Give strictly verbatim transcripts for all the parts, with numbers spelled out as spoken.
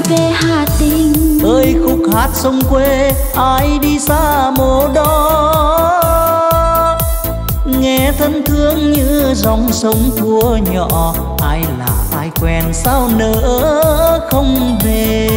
về Hà Tĩnh. Ơi khúc hát sông quê ai đi xa mồ đó, nghe thân thương như dòng sông thua nhỏ. Ai là ai quen sao nỡ không về.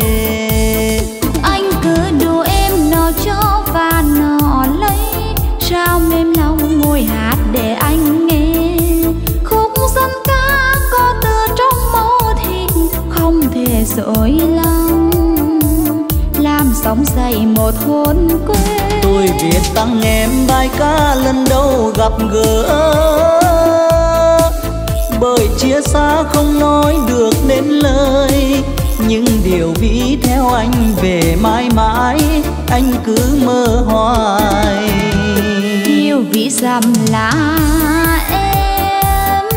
Anh cứ đùa em nó cho và nó lấy, sao mềm lòng ngồi hát để anh nghe. Khúc dân ca có từ trong máu thịt, không thể dối lòng làm sống dậy một hồn quê. Tôi viết tặng em bài ca lần đầu gặp gỡ, bởi chia xa không nói được nên lời. Nhưng điều ví theo anh về mãi mãi, anh cứ mơ hoài. Yêu ví dặm là em.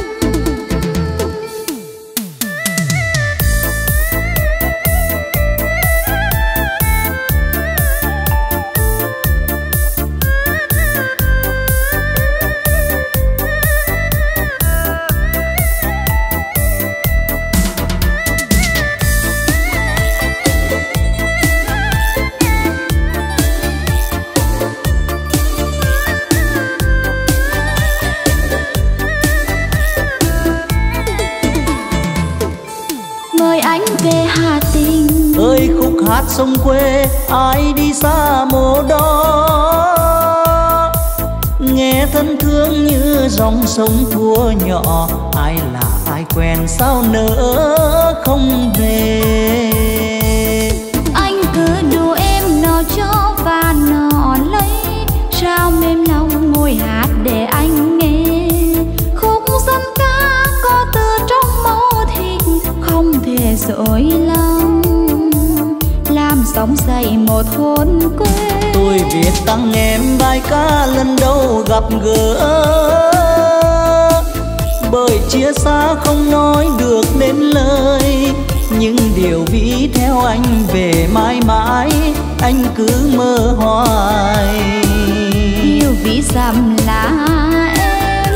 Về Hà Tĩnh. Ơi khúc hát sông quê ai đi xa mồ đó, nghe thân thương như dòng sông thua nhỏ. Ai là ai quen sao nỡ không về. Anh cứ đùa em nó cho và nó lấy, sao mềm lòng ngồi hát để anh nghe. Khúc dân ca có từ trong máu thịt, không thể dối lòng làm sống dậy một hồn quê. Tôi viết tặng em bài ca lần đầu gặp gỡ, bởi chia xa không nói được nên lời. Nhưng điều ví theo anh về mãi mãi, anh cứ mơ hoài. Yêu ví dặm là em.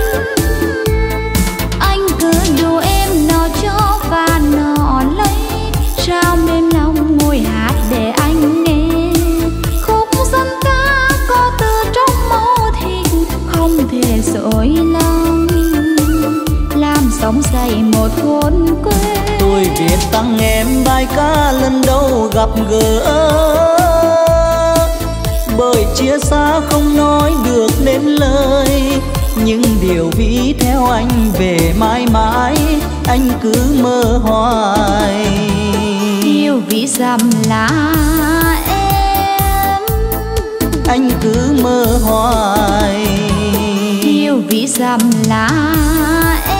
Anh cứ đùa em nó cho và nó lấy, sao mềm lòng ngồi hát để anh nghe. Khúc dân ca có từ trong máu thịt, không thể dối lòng làm sống dậy một hồn quê. Tôi viết tặng em bài ca lần đầu gặp gỡ, bởi chia xa không nói được nên lời. Nhưng điều ví theo anh về mãi mãi, anh cứ mơ hoài. Yêu ví dặm là em. Anh cứ mơ hoài. Yêu ví dặm là em.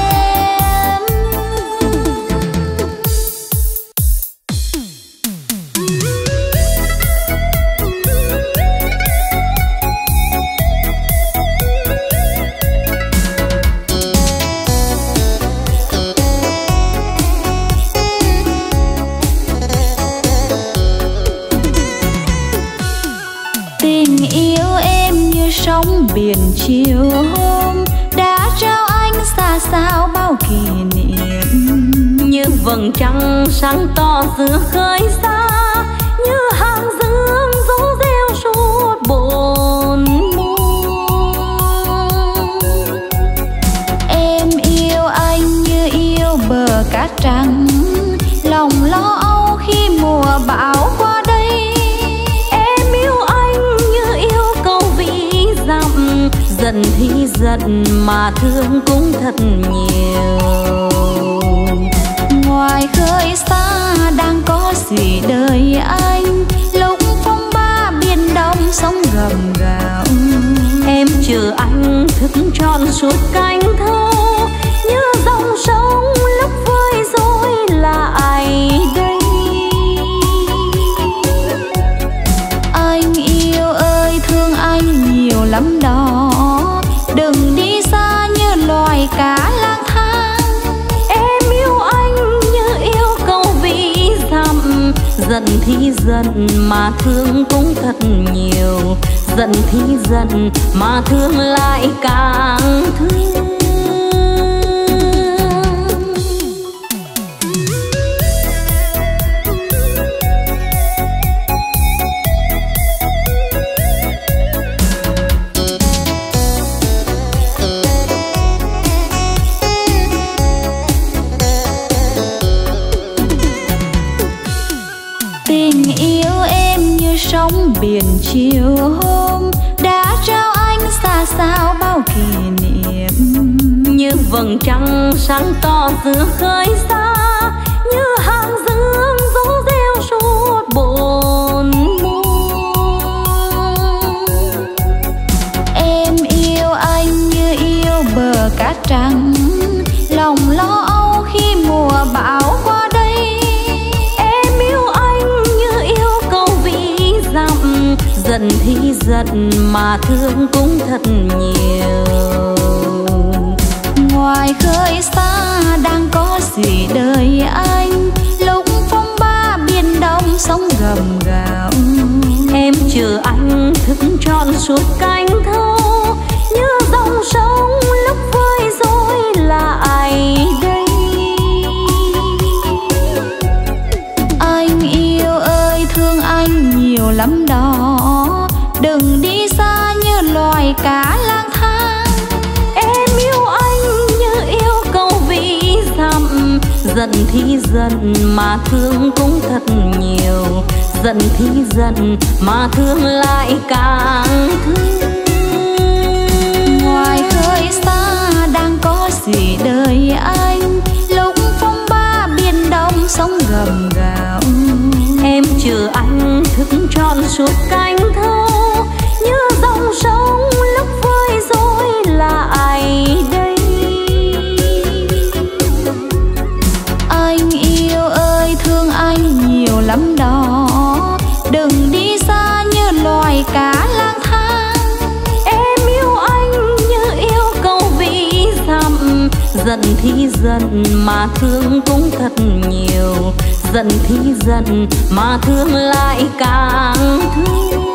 Sóng biển chiều hôm đã trao anh xa xao bao kỷ niệm. Như vầng trăng sáng to giữa khơi xa, như hàng dương rú rêu suốt bốn mùa. Em yêu anh như yêu bờ cát trắng, lòng lo âu khi mùa bão qua đây. Giận thì giận mà thương cũng thật nhiều. Ngoài khơi xa đang có gì đời anh, lúc phong ba biển đông sóng gầm gào. Em chờ anh thức trọn suốt canh thơ, như dòng sông lúc vơi rồi lại đây. Anh yêu ơi thương anh nhiều lắm đó, đừng đi xa như loài cá lang thang. Em yêu anh như yêu câu vĩ dặm. Giận thì giận mà thương cũng thật nhiều. Giận thì giận mà thương lại càng thương. sóng biển chiều hôm đã trao anh xa xao bao kỷ niệm. Như vầng trăng sáng to giữa khơi xa, như hàng dương rú reo suốt bồn muôn. Em yêu anh như yêu bờ cát trắng, lòng lo âu khi mùa bão qua đây. Em yêu anh như yêu câu vĩ dặm, giận thì giận mà thương cũng thật nhiều. Ngoài khơi xa đang có gì đời anh, lúc phong ba biển đông sóng gầm gào. Em chờ anh thức trọn suốt canh thâu, như dòng sông lúc vơi rồi là ai đây. Anh yêu ơi thương anh nhiều lắm đó, đừng đi xa như loài cá lang thang. Em yêu anh như yêu câu vĩ dặm, giận thì giận mà thương cũng thật nhiều. Giận thì giận mà thương lại càng thương. Ngoài khơi xa đang có gì đời anh, lúc phong ba biển đông sóng gầm gào. Em chờ anh thức trọn suốt canh thâu, như dòng sông lúc vơi rồi là ai đây. Anh yêu ơi thương anh nhiều lắm đó, đừng đi xa như loài cá lang thang. Em yêu anh như yêu câu vĩ dặm, giận thì giận mà thương cũng thật nhiều. Giận thì giận mà thương lại càng thương.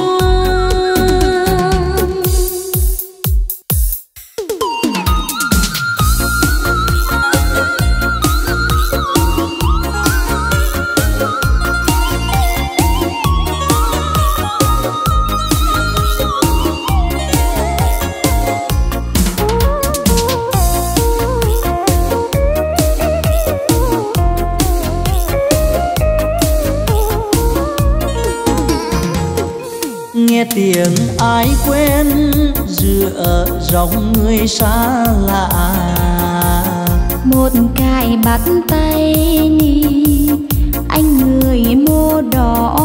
Nghe tiếng ai quên giữa dòng người xa lạ. Một cái bắt tay ni anh người mô đỏ.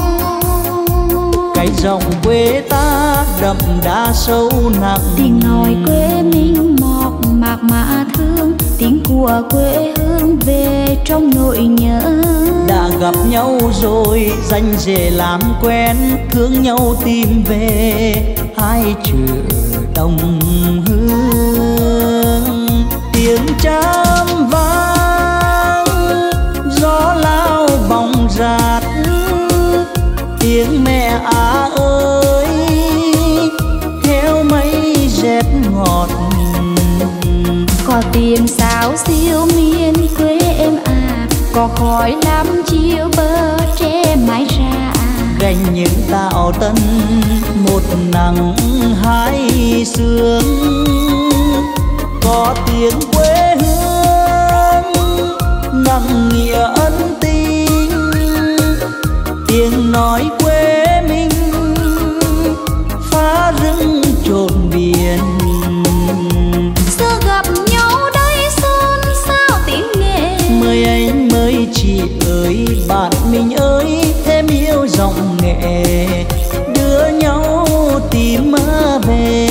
Cái dòng quê ta đậm đà sâu nặng, Tiếng nói quê mình mọc mạc mà thương, tiếng của quê hương về trong nỗi nhớ. Đã gặp nhau rồi danh dễ làm quen, thương nhau tìm về hai chữ đồng hương. Tiếng cham vang gió lao bóng rạt, tiếng mẹ à ơi theo mây dệt ngọt. Có tiếng sáo siêu miền quê em à, có khói lắm chiều bờ tre mái ra. Gành những tạo tân một nắng hai sương, có tiếng quê hương nặng nghĩa ân tình. Tiếng nói quê mình phá rừng trộn biển. Xưa gặp nhau đây xôn xao tiếng nghệ, Mời anh mời chị ơi bạn mình ơi, thêm yêu giọng nghệ đưa nhau tìm mơ về.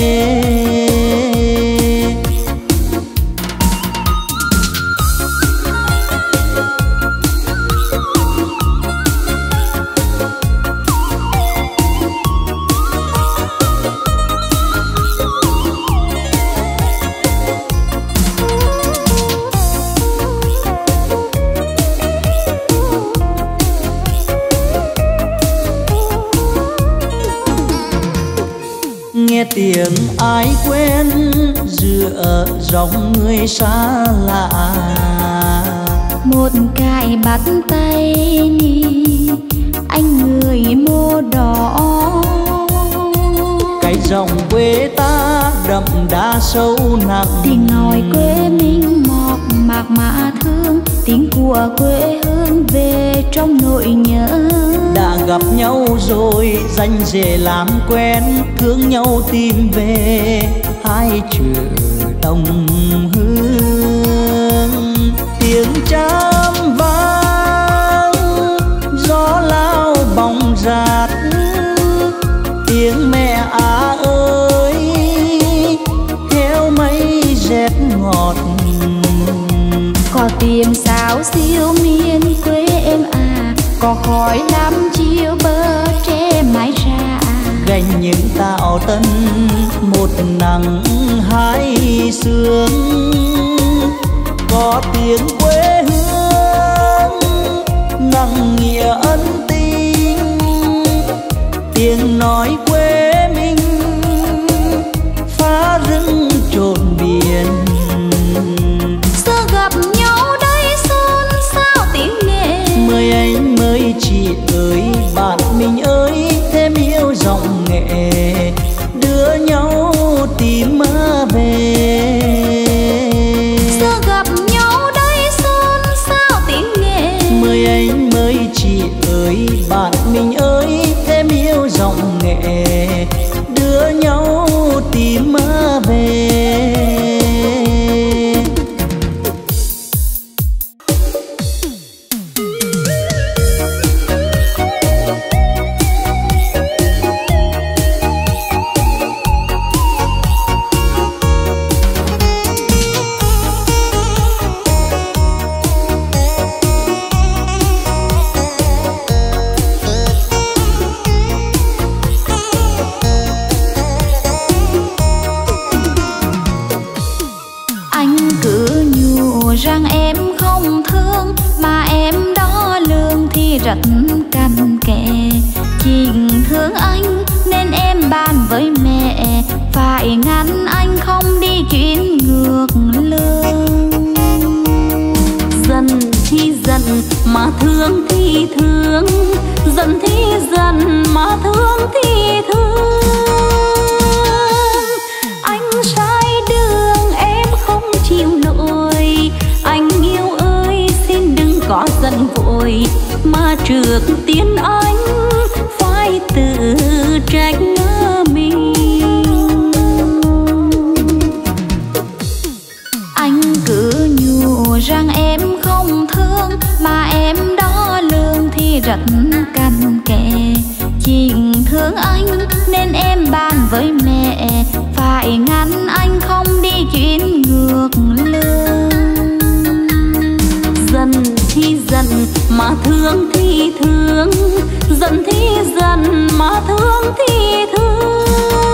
Nghe tiếng ai quên giữa dòng người xa lạ. Một cái bắt tay ni anh người mô đỏ. Cái dòng quê ta đậm đà sâu nặng, Tiếng nói quê mình mọc mạc mà thương, thương, tiếng của quê hương về trong nỗi nhớ. Đã gặp nhau rồi danh dễ làm quen, thương nhau tìm về hai chữ đồng hương. Tiếng trám vang gió lao bóng rạt, tiếng mẹ à ơi theo mây rét ngọt. Có tiếng sáo siêu miền quê em à, có khói lắm chiều bờ tre mái ra. Gành những tạo tân một nắng hai sương, có tiếng quê hương nặng nghĩa ân tình, tiếng nói quê mình phá rừng trộn biển. Xưa gặp nhau đây xôn xao tiếng nghệ, Mời anh mời chị ơi bạn mình ơi thêm yêu giọng nghệ, đưa nhau tìm mơ về. Xưa gặp nhau đây xôn xao tiếng nghệ, Mời anh mời chị ơi bạn mình ơi thêm yêu giọng nghệ, đưa nhau tìm mơ về. rằng em không thương mà em đo lường thì rất cằn kẽ. Chính thương anh nên em bàn với mẹ, phải ngăn anh không đi chuyến ngược lương. Giận thì giận mà thương thì thương, giận thì giận mà thương thì thương. Anh sai đường em không chịu nổi, anh yêu ơi xin đừng có giận vội, mà trước tiên anh phải tự trách mình. Anh cứ nhủ rằng em không thương mà em đo lường thì rất cằn kẽ. Chính thương anh nên em bàn với mẹ, phải ngăn anh không đi chuyến ngược lương. Giận thì giận mà thương thì thương, giận thì giận mà thương thì thương.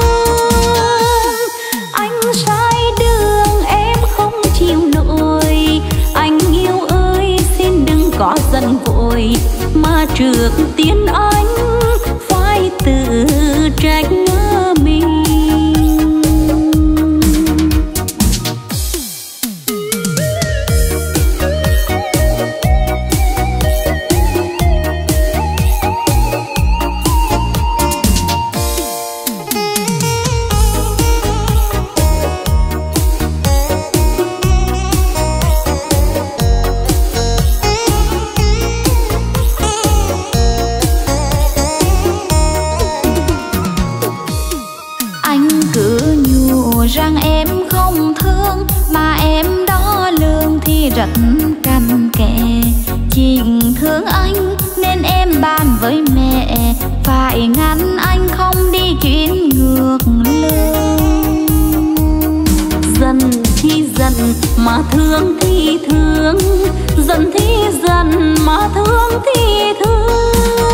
Anh sai đường em không chịu nổi, anh yêu ơi xin đừng có giận vội, mà trước tiên anh phải tự trách mình. Rằng em không thương mà em đo lường thì rất cằn kẽ. Chính thương anh nên em bàn với mẹ, phải ngăn anh không đi chuyến ngược lương. Giận thì giận mà thương thì thương, giận thì giận mà thương thì thương.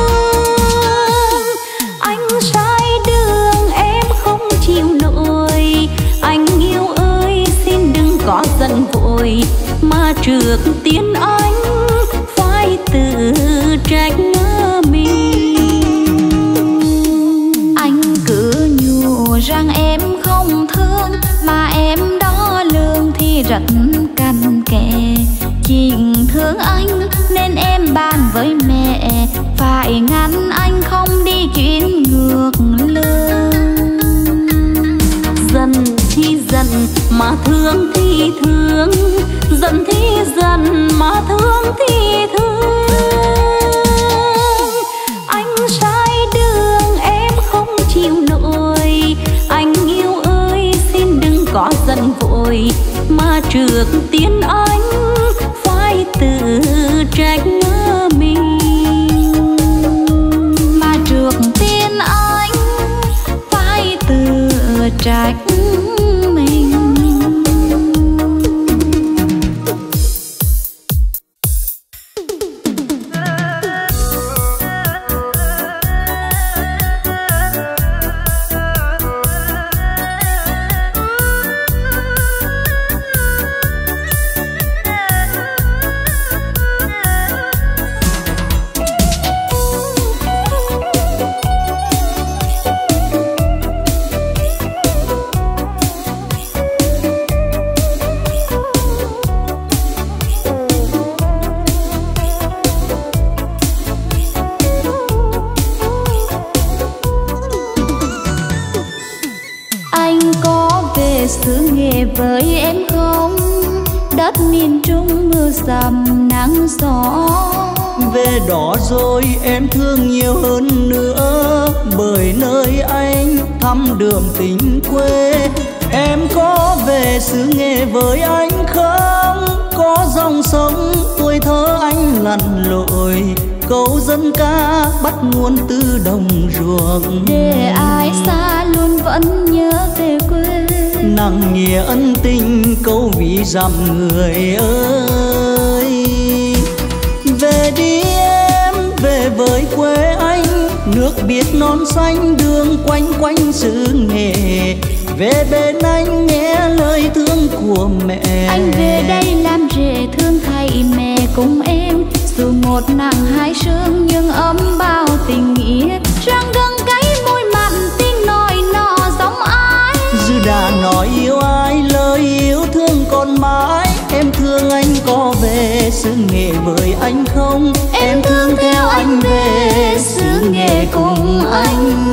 Anh sai đường em không chịu nổi, anh yêu ơi xin đừng có giận vội, mà trước tiên anh phải tự trách mình. Anh cứ nhủ rằng em không thương mà em đo lường thì rất cằn kẽ. Chính thương anh nên em bàn với mẹ, phải ngăn anh không đi chuyến ngược lương. Giận thì giận mà thương thì thương, giận thì giận mà tiếng anh phải tự trách mình, mà trước tiên anh phải tự trách mình. xứ nghệ với em không, đất miền Trung mưa dầm nắng gió. Về đó rồi em thương nhiều hơn nữa, bởi nơi anh thăm đường tình quê. Em có về xứ nghệ với anh không? Có dòng sông tuổi thơ anh lặn lội, câu dân ca bắt nguồn từ đồng ruộng. Để ai xa luôn vẫn nhớ về quê, nặng nghĩa ân tình câu ví dặm người ơi. Về đi em, về với quê anh, nước biếc non xanh đường quanh quanh xứ nghệ. Về bên anh nghe lời thương của mẹ, anh về đây làm rể thương thầy mẹ cùng em. Dù một nắng hai sương nhưng ấm bao tình nghĩa, răng găng gáy môi mặn tiếng nói nọ giống ai. Dù đã nói yêu ai lời yêu thương còn mãi. Em thương anh có về xứ nghệ với anh không? Em thương theo anh về xứ nghệ cùng anh.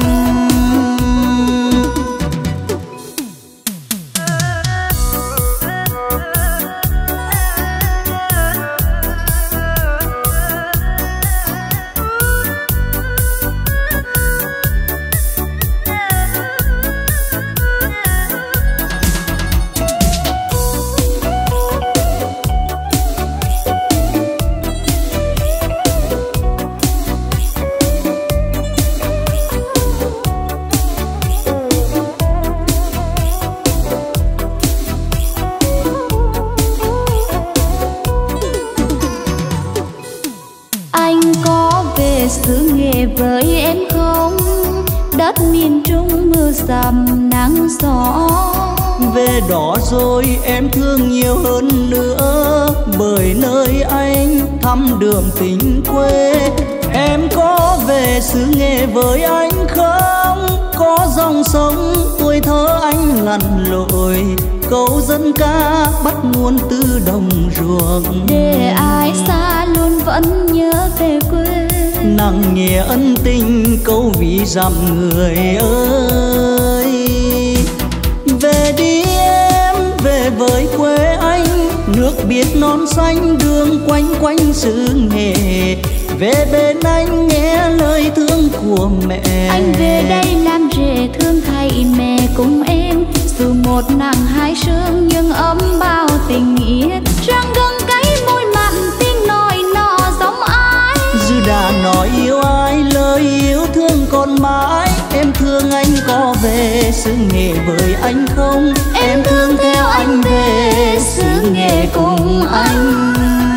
Xứ nghệ với em không, đất miền Trung mưa dầm nắng gió. Về đó rồi em thương nhiều hơn nữa, bởi nơi anh thăm đường tình quê. Em có về xứ nghệ với anh không? Có dòng sông tuổi thơ anh lặn lội, câu dân ca bắt nguồn từ đồng ruộng. Để ai xa luôn vẫn nhớ về quê, nặng nghĩa ân tình câu ví dặm người ơi. Về đi em, về với quê anh, nước biếc non xanh đường quanh quanh xứ nghệ. Về bên anh nghe lời thương của mẹ, anh về đây làm rể thương thầy mẹ cùng em. Dù một nắng hai sương nhưng ấm bao tình nghĩa, răng găng gáy môi mặn tiếng nói nọ giống ai. Dù đã nói yêu ai lời yêu thương còn mãi. Em thương anh có về xứ nghệ với anh không? Em thương theo anh về xứ nghệ cùng anh.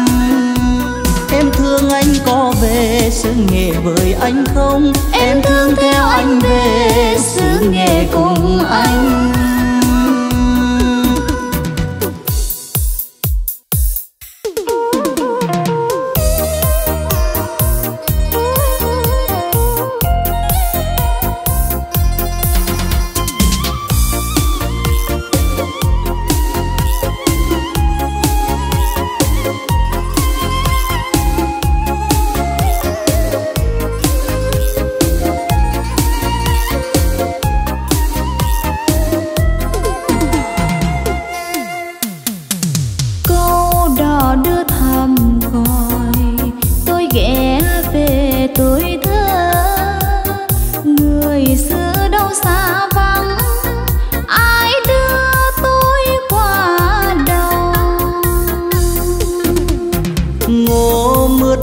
Em thương anh có về xứ nghệ với anh không? Em thương theo anh về xứ nghệ cùng anh.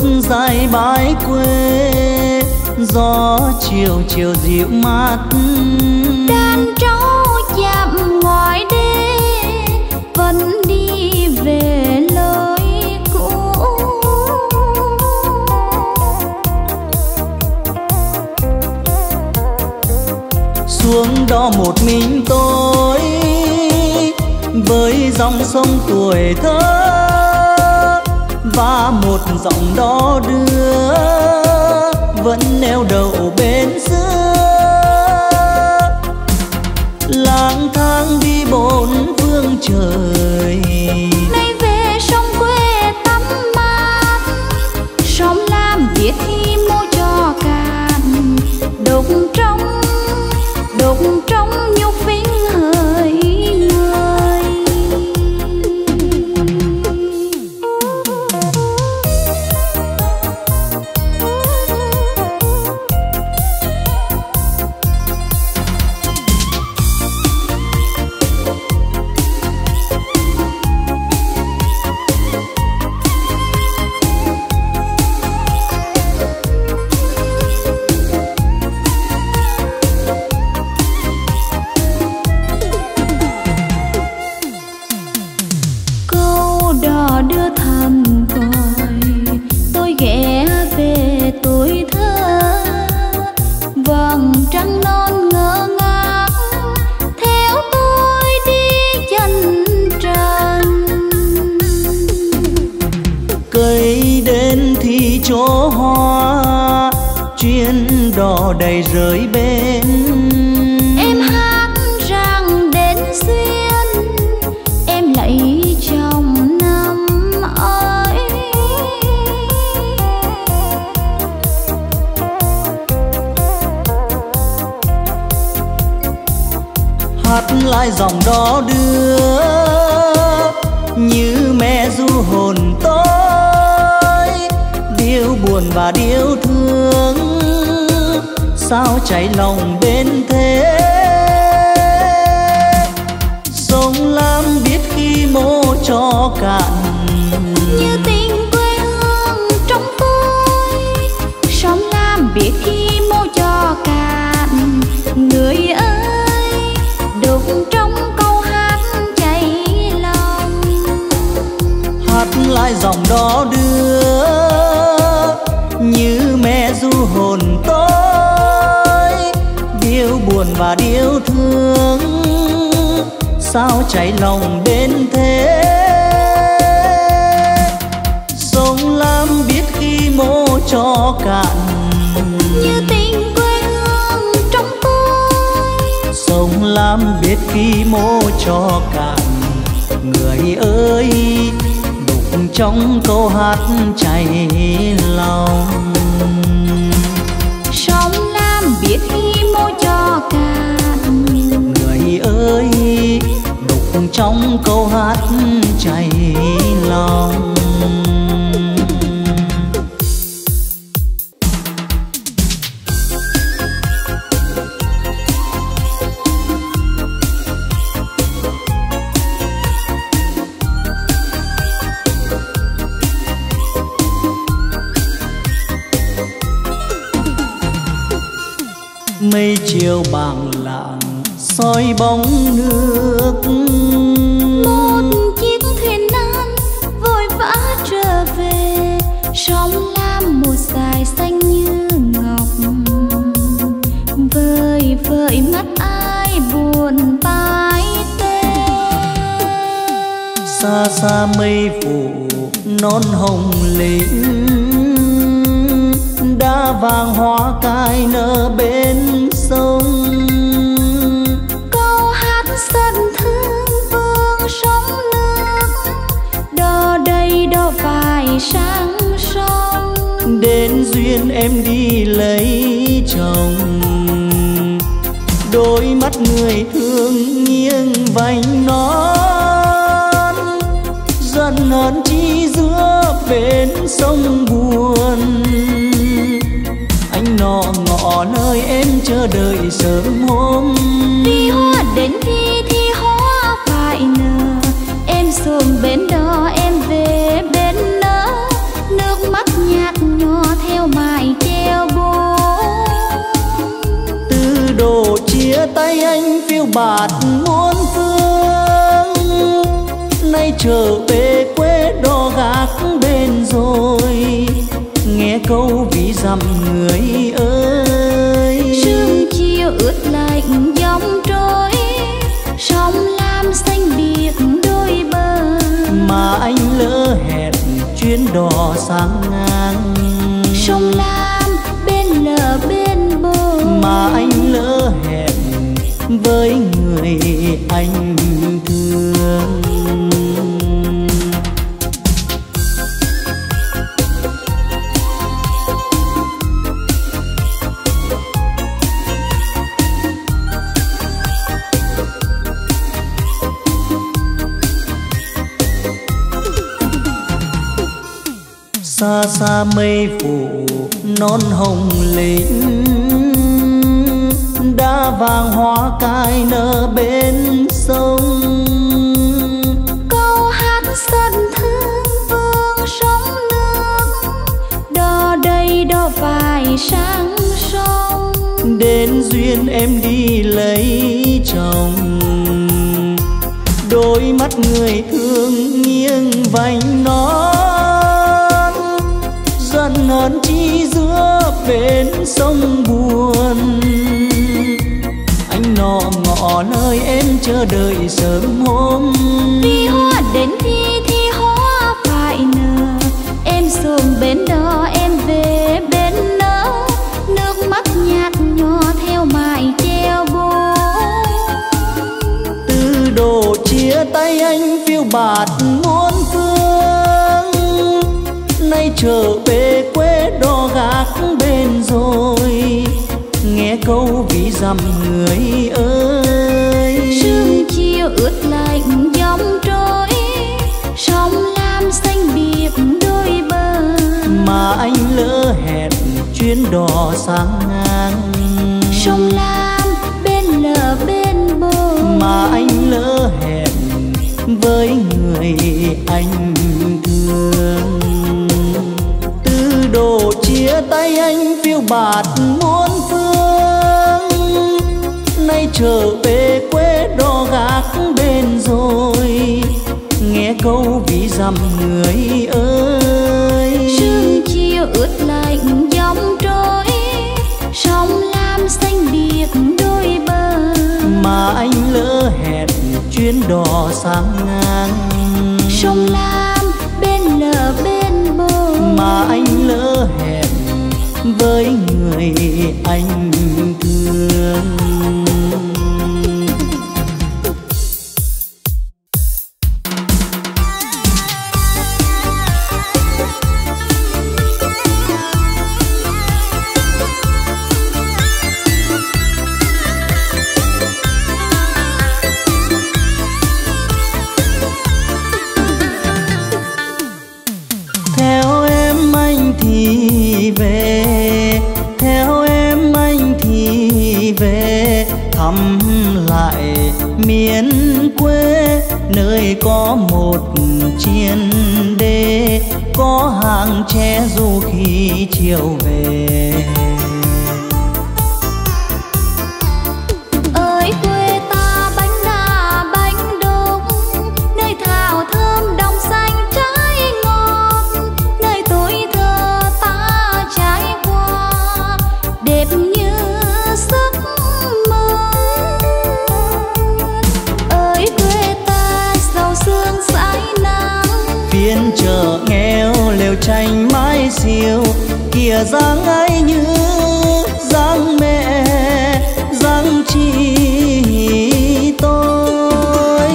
dài bãi quê, gió chiều chiều dịu mát. Đàn trâu chạm ngoài đê vẫn đi về lối cũ. Xuống đó một mình tôi với dòng sông tuổi thơ và một giọng đó đưa vẫn neo đậu bên xưa. Lang thang đi bốn phương trời, nay về sông quê tắm mát. Sông Lam biết khi mô cho cạn, đục trong đục trong nhục vinh hỡi người. Đưa thăm còi tôi ghé về tuổi thơ, vầng trăng non ngỡ ngác theo tôi đi chân trần. cây đến thì chỗ hoa chuyến đò đầy rơi bên. Em hát rằng đến duyên em lấy chồng năm ấy. Hát lại dòng đó đưa như mẹ ru hồn tôi, điêu buồn và điêu thương sao cháy lòng bên thế. Sông Lam biết khi mô cho cạn, như tình quê hương trong tôi. Sông Lam biết khi mô cho cạn, người ơi đục trong câu hát cháy lòng. Hát lại dòng đó đưa như mẹ ru hồn tôi, điêu buồn và điêu thương sao cháy lòng bên thế. Sông Lam biết khi mô cho cạn, như tình quê hương trong tôi. Sông Lam biết khi mô cho cạn, người ơi đục trong câu hát cháy lòng. Sông Lam biết khi mô cho cạn, người ơi đục trong câu hát cháy lòng. Mây chiều bàng lạng soi bóng nước, một chiếc thuyền nan vội vã trở về. Sông Lam một dải xanh như ngọc, vơi vợi mắt ai buồn bãi tê. Xa xa mây phủ non hồng lĩnh, đá vàng hoa cài nở bên sông. Câu hát sân thương vương sóng nước, đò đầy đò phải sang sông. Đến duyên em đi lấy chồng, đôi mắt người thương nghiêng vành non. Giận hờn chi giữa bên sông buồn, anh nọ ngọ nơi em chờ đợi sớm hôm. Vì hoa đến khi thì hoa phải nở, em xuống bên đó em về bên nỡ. Nước mắt nhạt bạt muôn phương. Nay trở về quê đò gác bên rồi, nghe câu ví dặm người ơi. Sương chiều ướt lạnh dòng trôi, sông lam xanh biếc đôi bờ. Mà anh lỡ hẹn chuyến đò sang ngang. Sông lam bên lờ bên bờ. Mà anh lỡ hẹn với người anh thương. Xa xa mây phủ non hồng lĩnh, đã vàng hoa cài nở bên sông. Câu hát sân thương vương sông nước, đò đây đò phải sang sông. Đến duyên em đi lấy chồng, đôi mắt người thương nghiêng vành non. Giận hờn chi giữa bên sông buồn, anh nọ ngọ nơi em chờ đợi sớm hôm. Vì hoa đến khi thì hoa phải nở, em xuống bên đó em về bên nỡ. Nước mắt nhạt nhòa theo mái treo buồn. Từ độ chia tay anh phiêu bạt muôn phương, nay trở về quê đò gác bên rồi, nghe câu ví dặm người ơi. Sương chiều ướt lạnh dòng trôi, sông lam xanh biếc đôi bờ. Mà anh lỡ hẹn chuyến đò sang ngang. Sông lam bên lờ bên bờ. Mà anh lỡ hẹn với người anh thương. Từ độ chia tay anh phiêu bạt muôn phương, nay trở về quê đò gác bên rồi, nghe câu ví dặm người ơi. Sương chiều ướt lạnh dòng trôi, sông lam xanh biếc đôi bờ. Mà anh lỡ hẹn chuyến đò sang ngang. Sông lam bên lờ bên bờ. Mà anh lỡ hẹn với người anh thương. Về theo em anh thì về thăm lại miền quê, nơi có một chiên đê, có hàng tre dù khi chiều về. Ơi quê ta bánh đa bánh đúc, nơi thảo thơm đồng xanh trái ngọt, nơi tuổi thơ ta trải qua đẹp như giấc mơ. Ơi quê ta giàu sương sải nắng, phiên chợ nghèo lều tranh mái xiêu, kìa dáng ấy như dáng mẹ dáng chị tôi.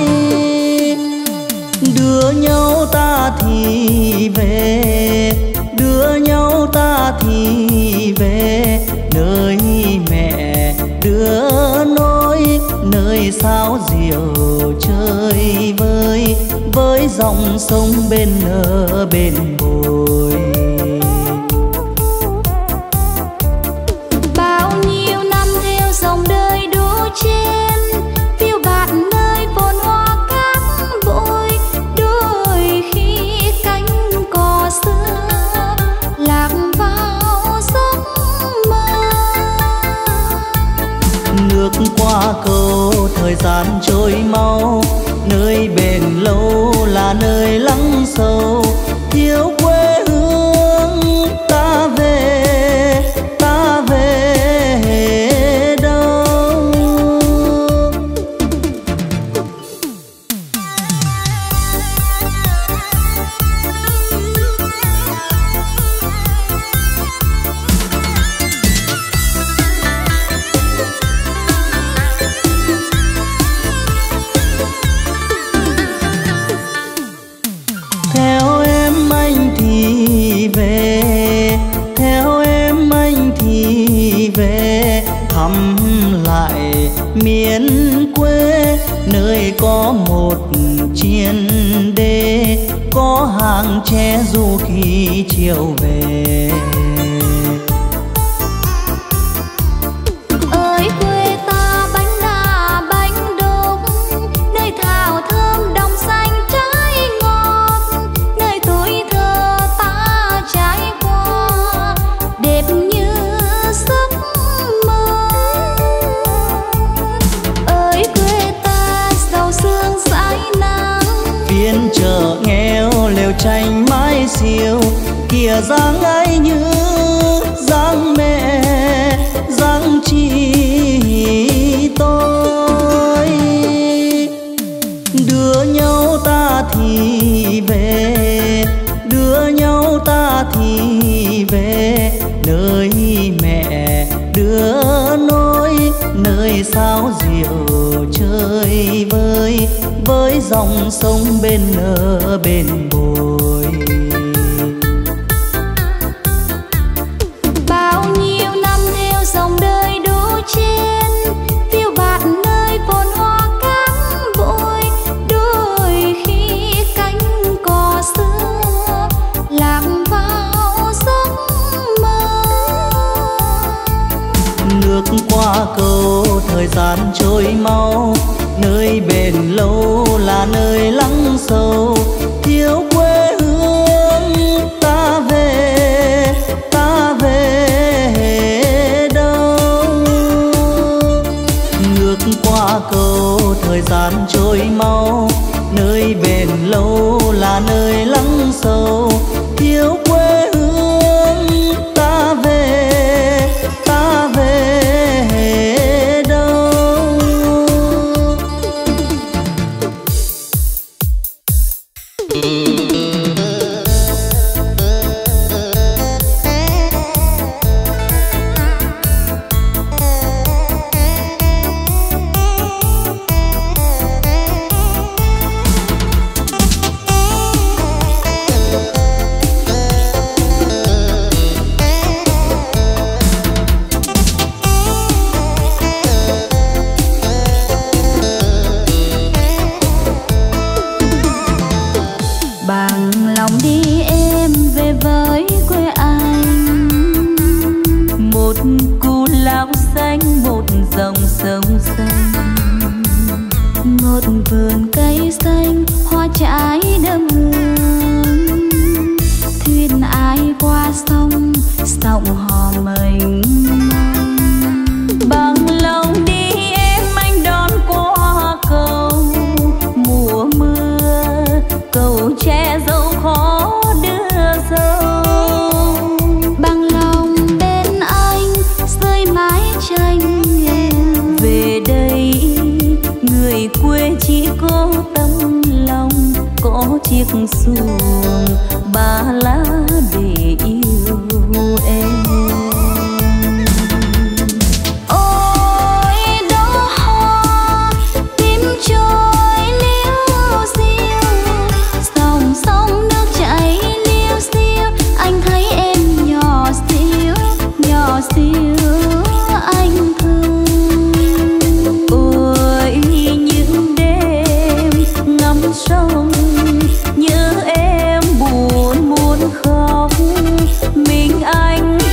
Đưa nhau ta thì về, đưa nhau ta thì về, nơi mẹ đưa nối, nơi sao diều chơi vơi, với dòng sông bên nở bên bồi. Bao nhiêu năm theo dòng đời đua chen, phiêu bạt nơi vườn hoa cát bụi, đôi khi cánh cò xưa lạc vào giấc mơ. Nước qua cầu thời sầu, thiếu quê hương ta về, ta về đâu. Theo em anh thì về, theo em anh thì về thăm lại miền quê, nơi có một chiên đê, có hàng tre du khi chiều về. Ơi quê ta bánh đa bánh đúc, nơi thảo thơm đồng xanh trái ngọt, nơi tuổi thơ ta trải qua đẹp như giấc mơ. Ơi quê ta giàu sương dãi nắng, Phiên chợ nghèo lều tranh mái xiêu, kìa dáng ấy như dáng mẹ dáng chị tôi. Đưa nhau ta thì về, đưa nhau ta thì về nơi mẹ đưa nối, nơi sao diệu chơi vơi với dòng sông bên nở bên bồi. bao nhiêu năm theo dòng đời đu chen, phiêu bạt nơi phồn hoa cánh bụi, đôi khi cánh cò xưa lạc vào giấc mơ. Nước qua cầu thời gian trôi mau, nơi bền lâu là nơi lắng sâu, thiếu quê hương ta về, ta về đâu. Nước qua cầu thời gian trôi mau, nơi bền lâu là nơi lắng sâu, thiếu quê hương ta về, ta về đâu. Bằng lòng đi em về với quê anh, một cù lao xanh, một dòng sông xanh, một vườn cây xanh hoa trái đơm hương. Thuyền ai qua sông, sóng hò mênh mông. bằng lòng đi em anh đón qua cầu, mùa mưa cầu che dẫu khó đưa dâu. Bằng lòng bên anh rơi mái tranh em, Về đây người quê chỉ có tấm lòng, có chiếc xuồng ba lá để yêu em. ôi đó hoa tím trôi liêu xiêu, dòng sông nước chảy liêu xiêu, anh thấy em nhỏ xíu, nhỏ xíu anh thương. Ôi những đêm ngắm sông nhớ em buồn muốn khóc, mình anh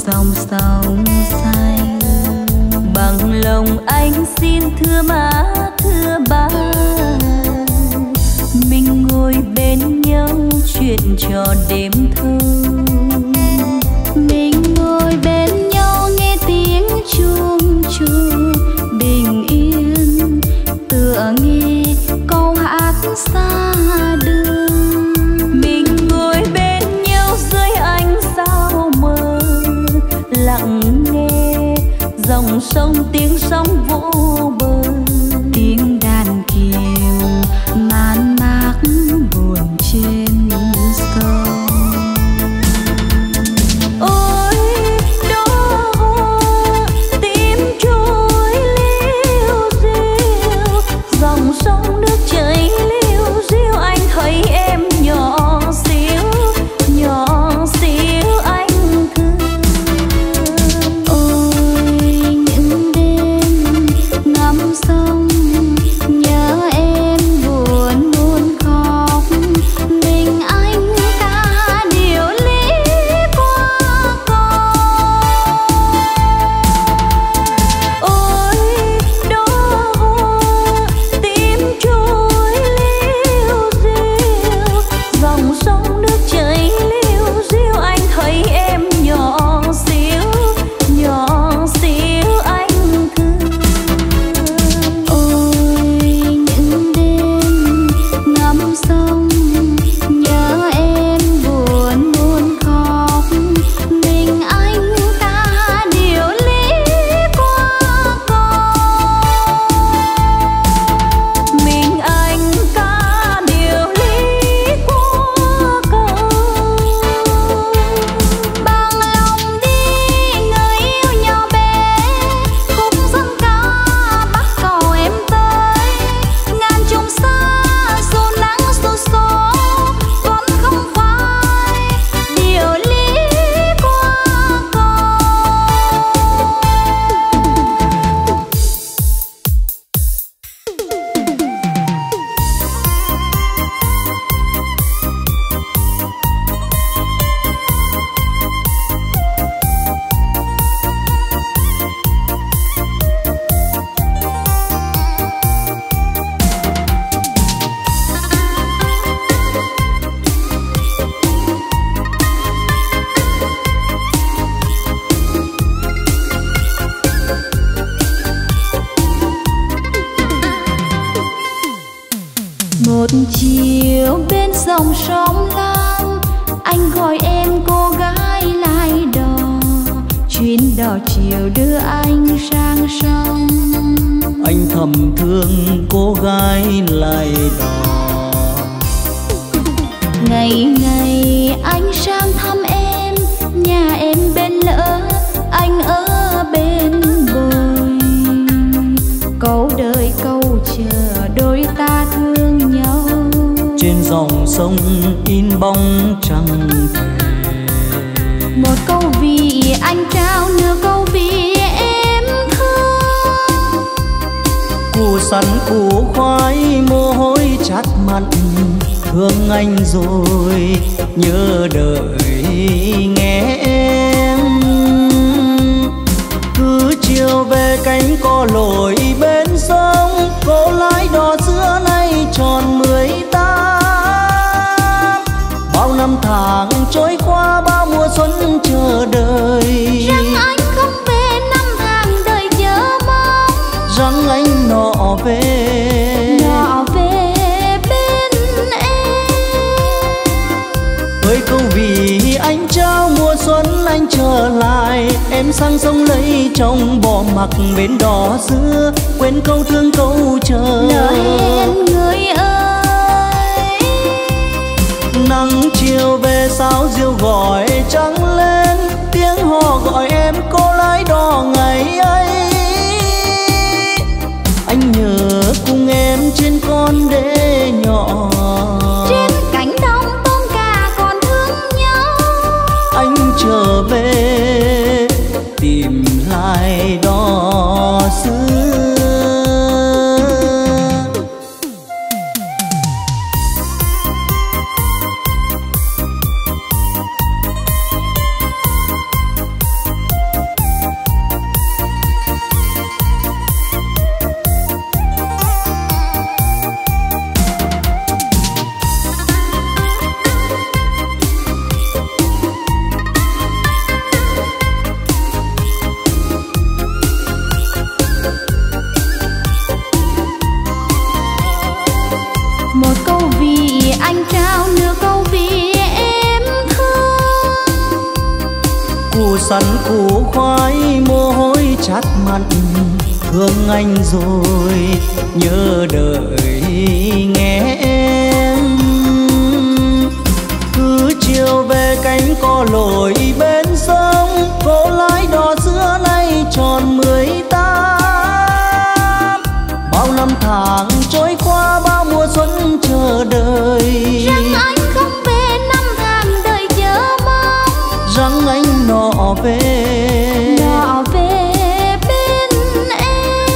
dòng sông xanh. Bằng lòng anh xin thưa má thưa ba, mình ngồi bên nhau chuyện trò đêm thâu. Mình ngồi bên nhau nghe tiếng chuông chuông bình yên, tựa nghe câu hát xa đường. Mình ngồi bên nhau dưới ánh sao mờ, lặng nghe dòng sông tiếng sóng vô bờ, tiếng đàn kiều man mác buồn trên sông. Ôi đó tim trôi liêu riêu, dòng sông nước chảy liêu riêu, anh thấy em nhỏ xíu nhỏ xíu anh thương. Ôi những đêm ngắm sông nhớ em buồn buồn khóc, mình anh ca điều lý qua cầu. Ôi đó tim trôi liêu riêu, dòng sông nước chảy liêu riêu, anh thấy em nhỏ xíu nhỏ xíu anh thương. Ôi những đêm ngắm sông nhớ em buồn buồn khóc, mình anh ca điều lý qua cầu. Mình anh ca điều lý qua cầu. Bằng lòng đi người yêu nhỏ bé, khúc dân ca bắt cầu em tới. Ngàn trùng xa dù nắng dù gió vẫn không phải điều lý qua cầu. Một chiều bên dòng sông Lam, anh gọi em cô gái lái đò, chuyến đò chiều đưa anh sang sông. Anh thầm thương cô gái lại đò. Ngày ngày anh sang thăm em, nhà em bên lỡ, anh ở bên bồi. Câu đời câu chờ đôi ta thương nhau, Trên dòng sông in bóng trăng thề. một câu vì anh trao nửa câu vì em thương. Củ sắn củ khoai mồ hôi chát mặn, thương anh rồi nhớ đợi nghe em. Cứ chiều về cánh cò lội bên sông, cô lái đò xưa nay tròn mười tám. Bao năm tháng trôi qua, bao mùa xuân chờ đợi, Rằng anh không về năm tháng đời chờ mong, rằng anh nọ về nọ về bên em. với câu vì anh trao mùa xuân anh trở lại, em sang sông lấy chồng bỏ mặc bến đò xưa, quên câu thương câu chờ. Lỡ hẹn người ơi, Nắng chiều về sao diều gọi trắng lên, tiếng hò gọi em cô lái đò ngày ấy. Anh nhớ cùng em trên con đê nhỏ, trên cánh đồng tôm cá còn thương nhau. anh trở về tìm lại đò xưa. sắn củ khoai mồ hôi chát mặn, thương anh rồi nhớ đợi nghe em. Cứ chiều về cánh cò lội bên sông, cô lái đò xưa nay tròn mười tám. Bao năm tháng trôi qua, bao mùa xuân chờ đợi, rằng anh không về năm tháng đợi chờ mong, rằng anh nọ về nọ về bên em.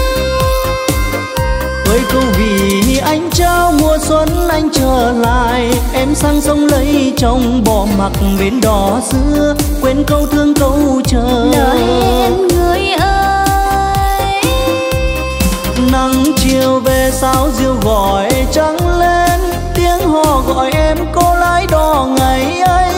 với câu vì anh trao mùa xuân anh trở lại, em sang sông lấy chồng bỏ mặc bến đò xưa, quên câu thương câu chờ lỡ hẹn người ơi. Nắng chiều về sao diều gọi trắng lên, tiếng hò gọi em cô lái đò ngày ấy.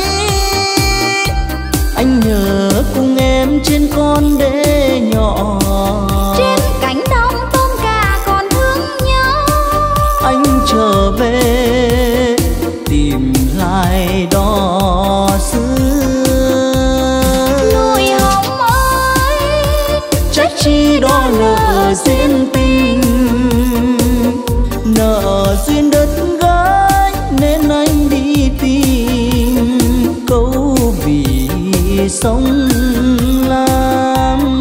Anh nhớ cùng em trên con đê nhỏ, Trên cánh đồng tôm cá còn thương nhớ. anh trở về tìm lại đò xưa. Núi Hồng ơi, Trách chi đó nợ duyên tình, nợ duyên đất gái nên anh đi tìm câu vì sống lam.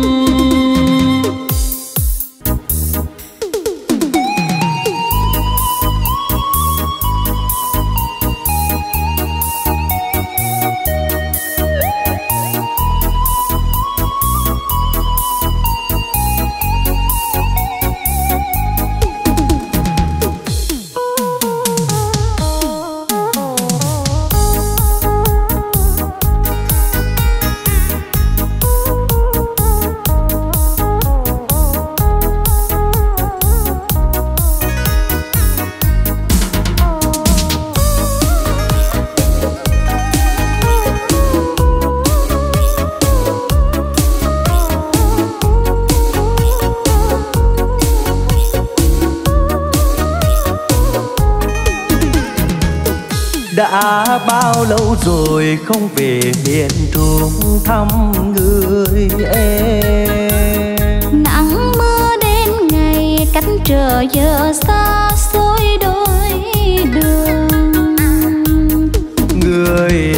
Đã bao lâu rồi không về miền Trung thăm người em. nắng mưa đến ngày cách trở giờ xa xôi đôi đường. Người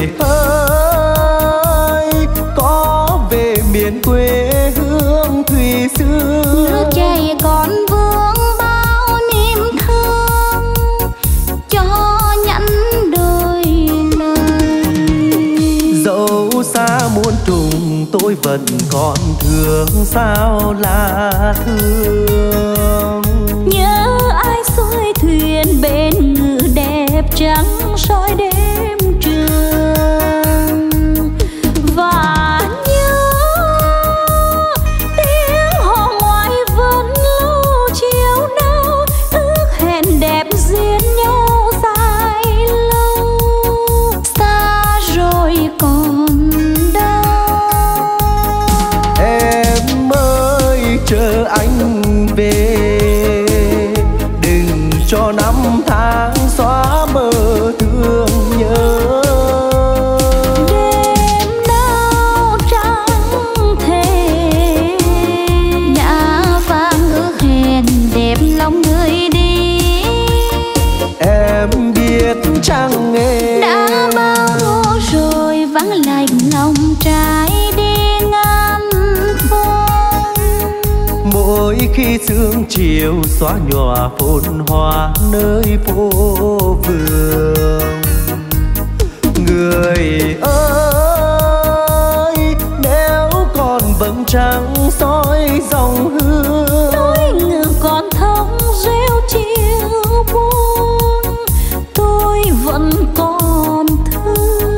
ơi có về miền quê hương thủy xưa, Nước chảy còn vương bao niềm thương cho nhẫn đôi lời. dẫu xa muôn trùng tôi vẫn còn thương sao là thương. Nhớ ai xuôi thuyền bên ngự đẹp trắng soi đêm trường. Và nhớ tiếng hò ngoài vẫn lưu chiều nào, ước hẹn đẹp duyên nhau dài lâu. Xa rồi còn đâu. Em ơi chờ anh về, đừng cho năm tháng xóa mơ thương nhớ. Đêm nào trăng thề đã vang ước hẹn đẹp lòng người đi. Em biết chăng em Đã bao lâu rồi vắng lạnh lòng trái đi ngàn phương. mỗi khi sương chiều xóa nhòa phồn hoa nơi phố vườn. Người ơi nếu còn vầng trăng soi dòng hương, Nỗi ngược còn thông rêu chiều buông, tôi vẫn còn thương.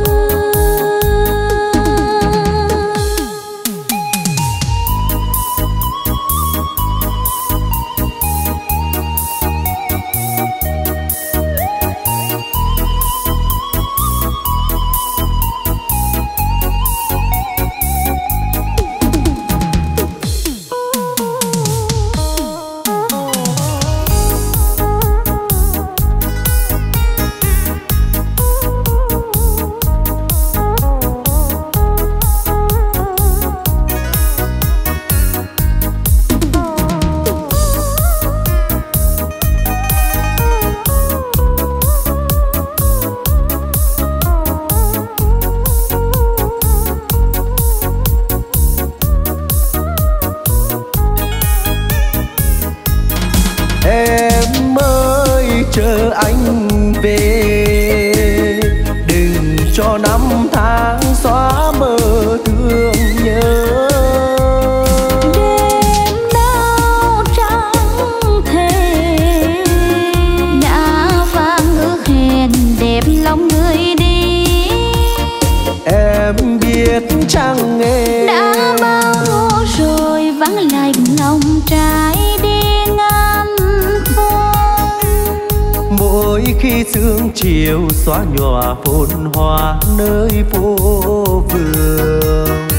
chẳng nghe. Đã bao lâu rồi vắng lạnh lòng trái đi ngàn phương. Mỗi khi sương chiều xóa nhòa phồn hoa nơi phố phường.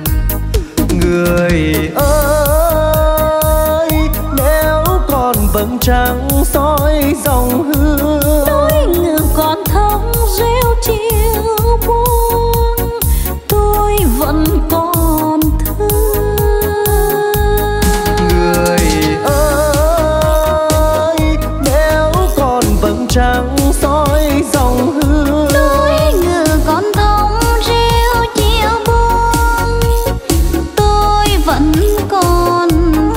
Người ơi, nếu còn vầng trăng soi dòng hương, tôi ngự còn thống rêu chiều buông, tôi vẫn còn thương. Người ơi, nếu còn vầng trăng soi dòng hương, tôi ngự còn thống rêu chiều buông, tôi vẫn còn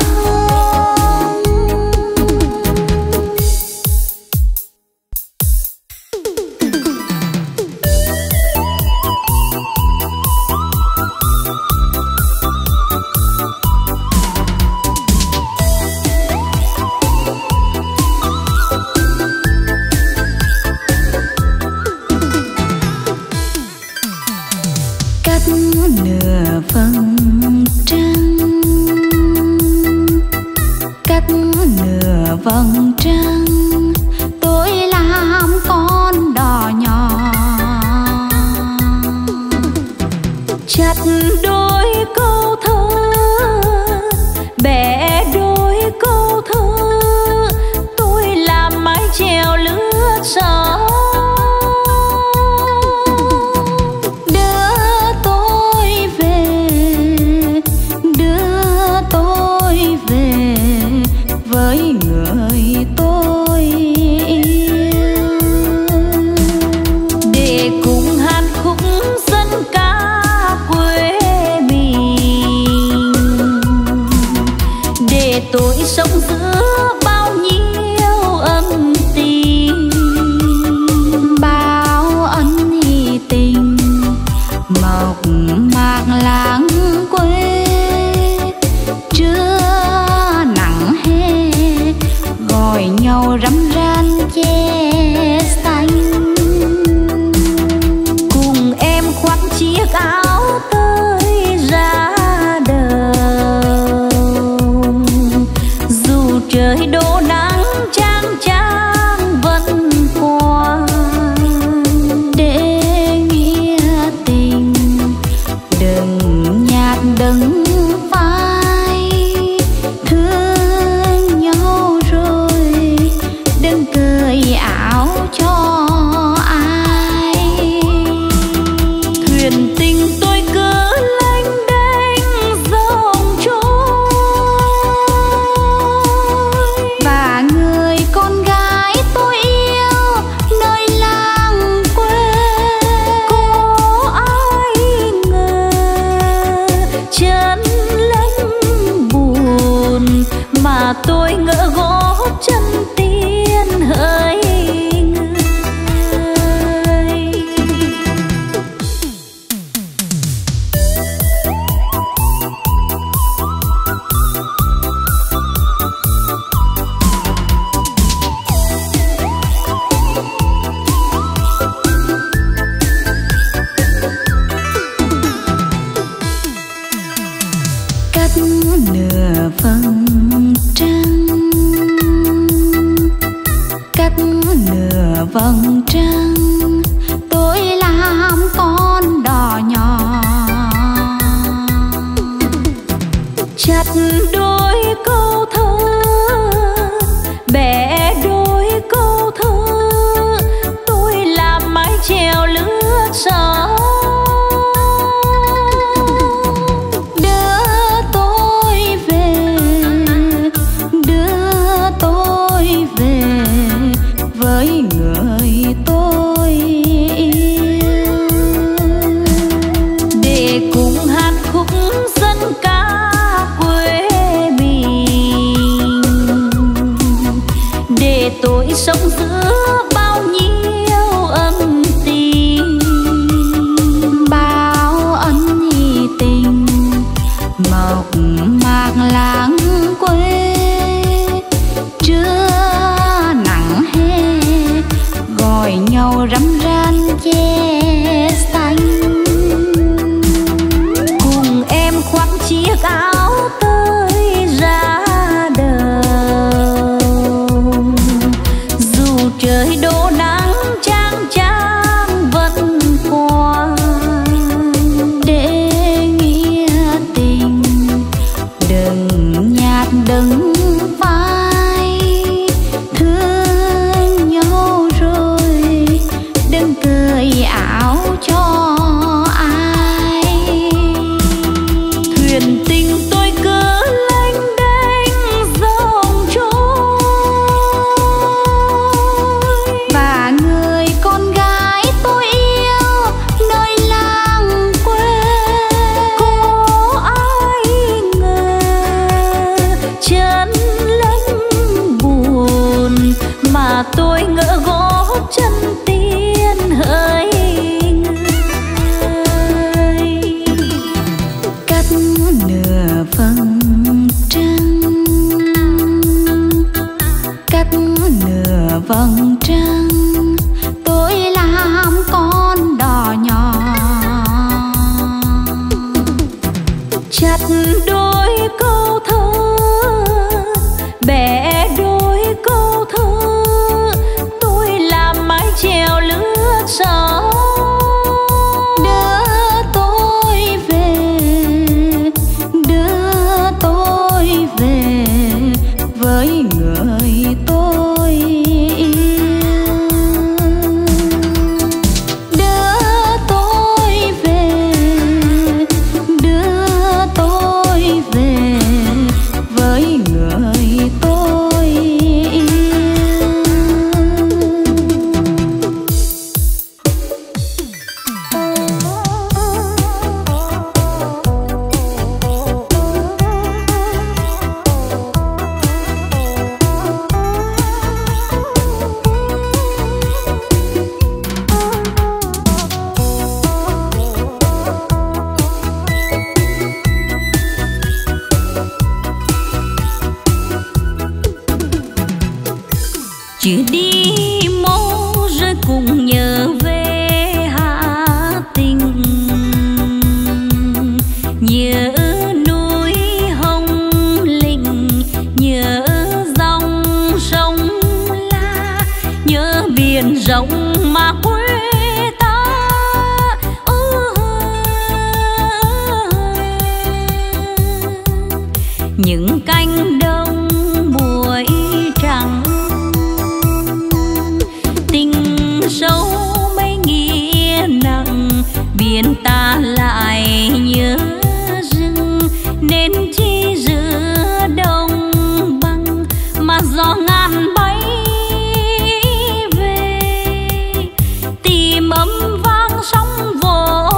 nửa vầng trăng, cách nửa vầng trăng, tôi làm con đò nhỏ chặt đôi câu thơ, bẻ đôi câu thơ, tôi làm mái chèo lướt sóng. với người tôi yêu, để cùng hát khúc dân ca quê mình, để tôi sống giữa bao nhiêu ân tình, bao ân tình mộc mạc lãng quê. Trưa nắng hè gọi nhau râm ran che xanh, cùng em khoác chiếc áo tơi ra đời, dù trời đổ nắng chang chang vẫn qua, để nghĩa tình đừng nhạt đừng phai. Thương nhau rồi đừng cởi áo cho ai. thuyền tình tôi cứ lênh đênh dòng trôi, và người con gái tôi yêu nơi làng quê. có ai ngờ chân lẫn buồn mà tôi ngỡ gót chân tiên hỡi người. Cách nửa vầng trăng, cách nửa vầng trăng, tôi làm con đò nhỏ chặt đôi câu thơ, bẻ đôi câu thơ, tôi làm mái chèo lướt sóng. đưa tôi về, đưa tôi về với người tôi yêu, để cùng hát khúc dân ca quê mình, để tôi sống giữa bao nhiêu ân tình, sầu. Đưa tôi về, đưa tôi về với người tôi yêu. Đưa tôi về, đưa tôi về với người tôi yêu. Chưa đi mô rồi cùng nhớ về Hà Tĩnh, nhớ núi Hồng Lĩnh, nhớ dòng sông La, nhớ biển rộng mà quê ta. Những cánh đồng buổi trắng, tình sâu mấy nghĩa nặng, biển ta lại nhớ rừng, nên chi giữa đông băng mà gió ngàn bay về, tìm âm vang sóng vỗ.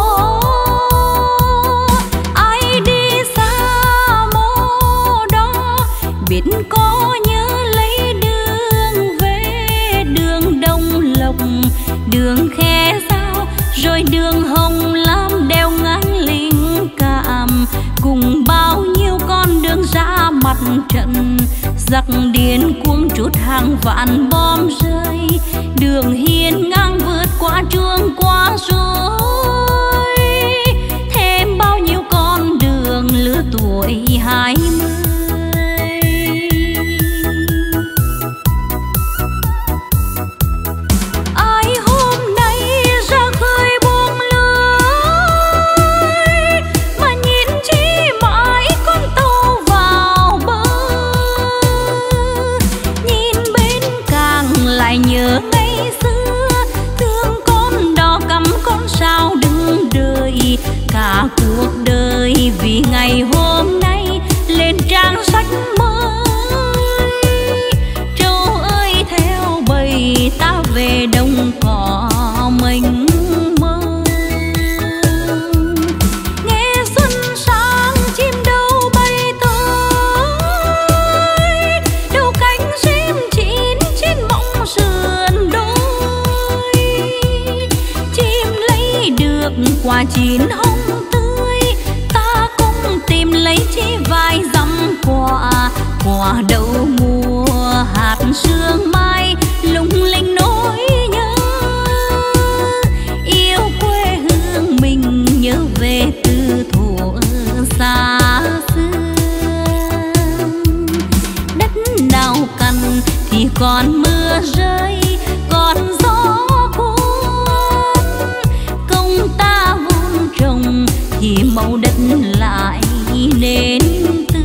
Ai đi xa mô đó biết có nhớ lấy đường về, đường Đông Lộc, đường Khe Dao, rồi đường Hồng Lam đeo ngang Linh Cảm, cùng bao nhiêu con đường ra mặt trận. Giặc điên cuồng trút hàng vạn bom rơi, đường hiên ngang vượt qua chuông qua suối, thêm bao nhiêu con đường lứa tuổi hai mươi. Ai hôm nay ra khơi buông lưới, mà nhìn chi mãi con tàu vào bờ, nhìn bên càng lại nhớ ngày xưa, thương con đò cắm con sao đứng đợi cả cuộc đời vì ngày hôm nay lên trang sách mới. Trâu ơi theo bầy ta về đồng cỏ mênh mông, nghe xuân sang chim đâu bay tới, đâu cánh chim chín trên mộng sườn đôi, chim lấy được quả chín hồng tươi, ta cũng tìm lấy chi vài dặm quả, quả đậu mùa hạt sương mai lung linh nỗi nhớ, yêu quê hương mình nhớ về từ thuở xa xưa. Đất nào cằn thì còn mưa rơi, còn gió cuốn, công ta vun trồng thì màu đất lại nên tươi.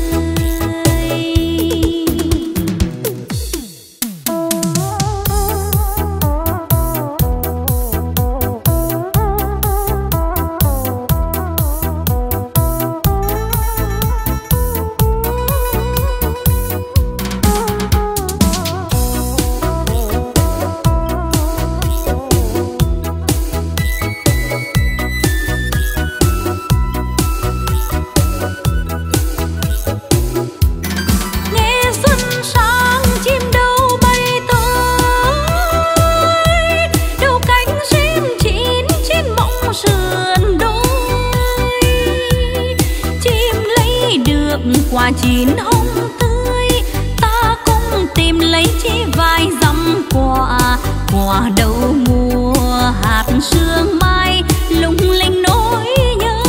Quả chín hồng tươi, ta cũng tìm lấy chi vài dặm quả, quả đậu mùa hạt sương mai lung linh nỗi nhớ,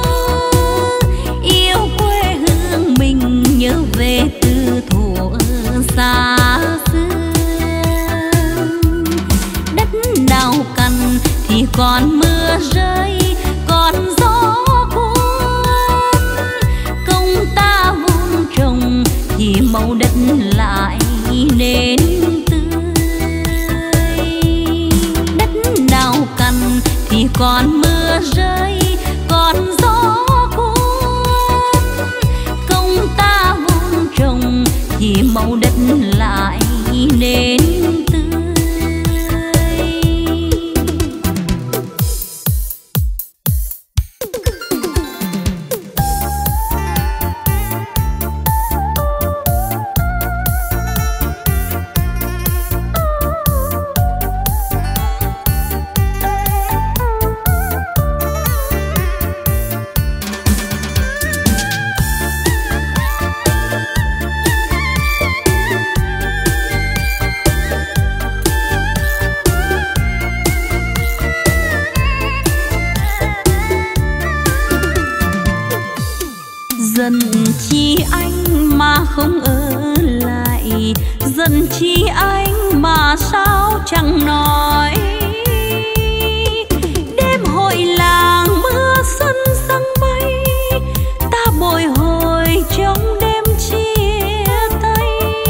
yêu quê hương mình nhớ về từ thuở xa xưa. Đất nào cằn còn mưa rơi, còn gió cuốn. Công ta vun trồng thì màu đất lại nên tươi. Đất nào cằn thì còn mưa rơi, còn gió cuốn. Công ta vun trồng thì màu đất lại nên tươi. Dần chi anh mà không ở lại, dần chi anh mà sao chẳng nói. Đêm hội làng mưa xuân săng bay, ta bồi hồi trong đêm chia tay.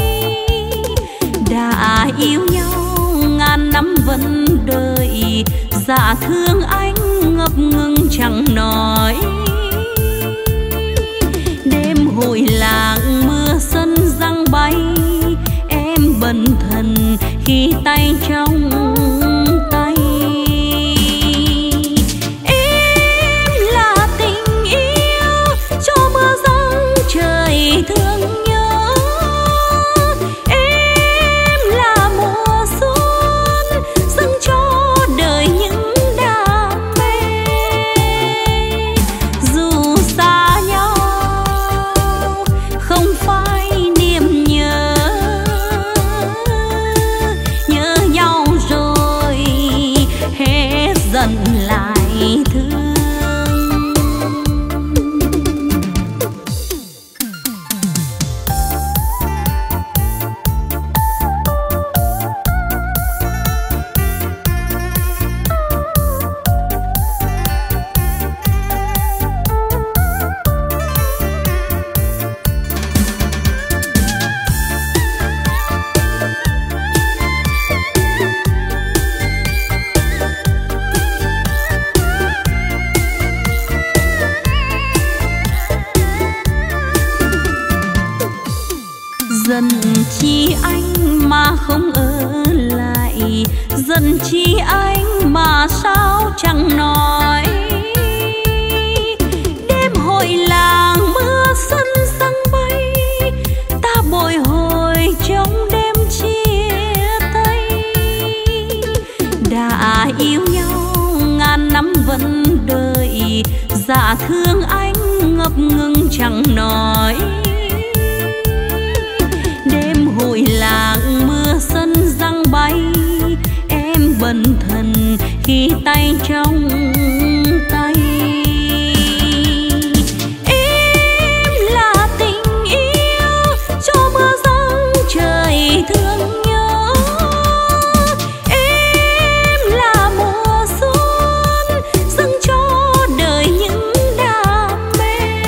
Đã yêu nhau ngàn năm vẫn đợi, dạ thương anh ngập ngừng chẳng nói. Hội làng mưa xuân giăng bay, em bần thần khi tay trong tay. Em là tình yêu cho mưa giăng trời thương nhớ. Em là mùa xuân dâng cho đời những đam mê. Dù xa nhau không phải niềm nhớ, nhớ nhau rồi hết dần lại thương. Dần chi anh mà không ở lại, dần chi anh mà sao chẳng nói. Đêm hội làng mưa xuân săng bay, ta bồi hồi trong đêm chia tay. Đã yêu nhau ngàn năm vẫn đợi, dạ thương anh ngập ngừng chẳng nói. Hội làng mưa xuân giăng bay, em bần thần khi tay trong tay. Em là tình yêu cho mưa giăng trời thương nhớ. Em là mùa xuân dâng cho đời những đam mê.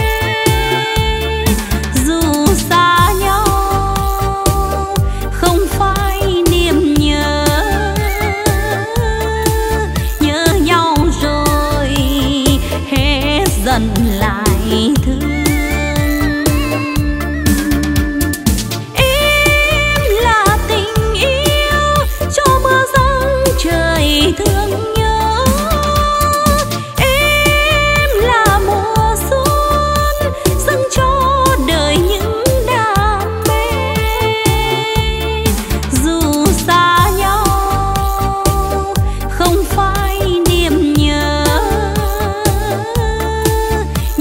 Dù xa nhau không phải niềm nhớ, nhớ nhau rồi hết dần lại thương. Em là tình yêu cho mưa giăng trời thương nhớ. Em là mùa xuân dâng cho đời những đam mê. Dù xa nhau không phải niềm nhớ,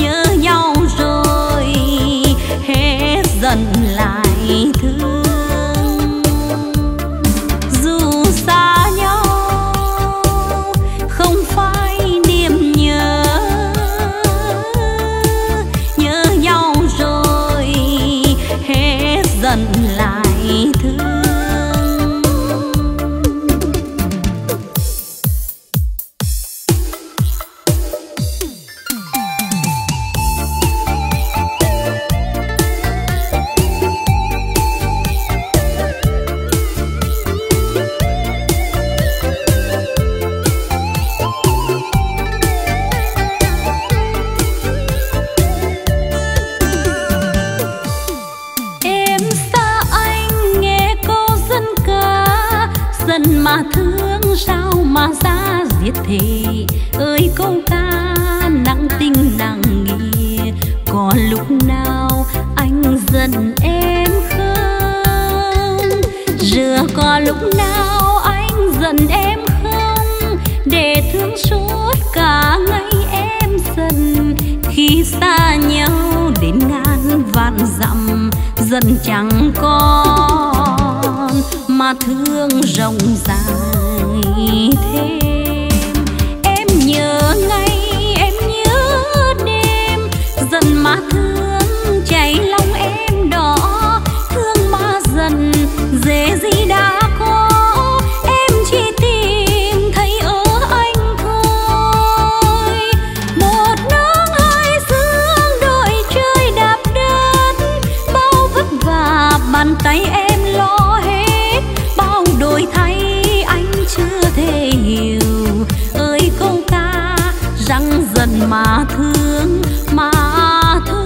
thề. Ơi câu ca nặng tình nặng nghĩa, có lúc nào anh giận em không? Giờ có lúc nào anh giận em không? Để thương suốt cả ngày em dần, khi xa nhau đến ngàn vạn dặm dần chẳng còn mà thương rộng dài thêm. Em nhớ ngày em nhớ đêm, dần mà thương cháy lòng em đỏ. Thương mà dần dễ gì đã có, em chỉ tìm thấy ở anh thôi. Một nắng hai sương đôi trời đạp đất, bao vất vả bàn tay em lo hết. Bao đổi thay anh chưa thể hiểu, ơi câu ca răng dần mà thương mà thương.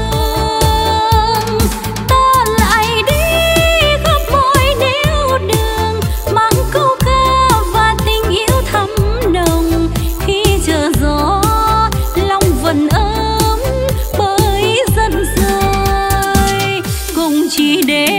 Ta lại đi khắp mọi nẻo đường, mang câu ca và tình yêu thắm nồng. Khi chờ gió lòng vẫn ấm bởi dần rơi, cùng chỉ để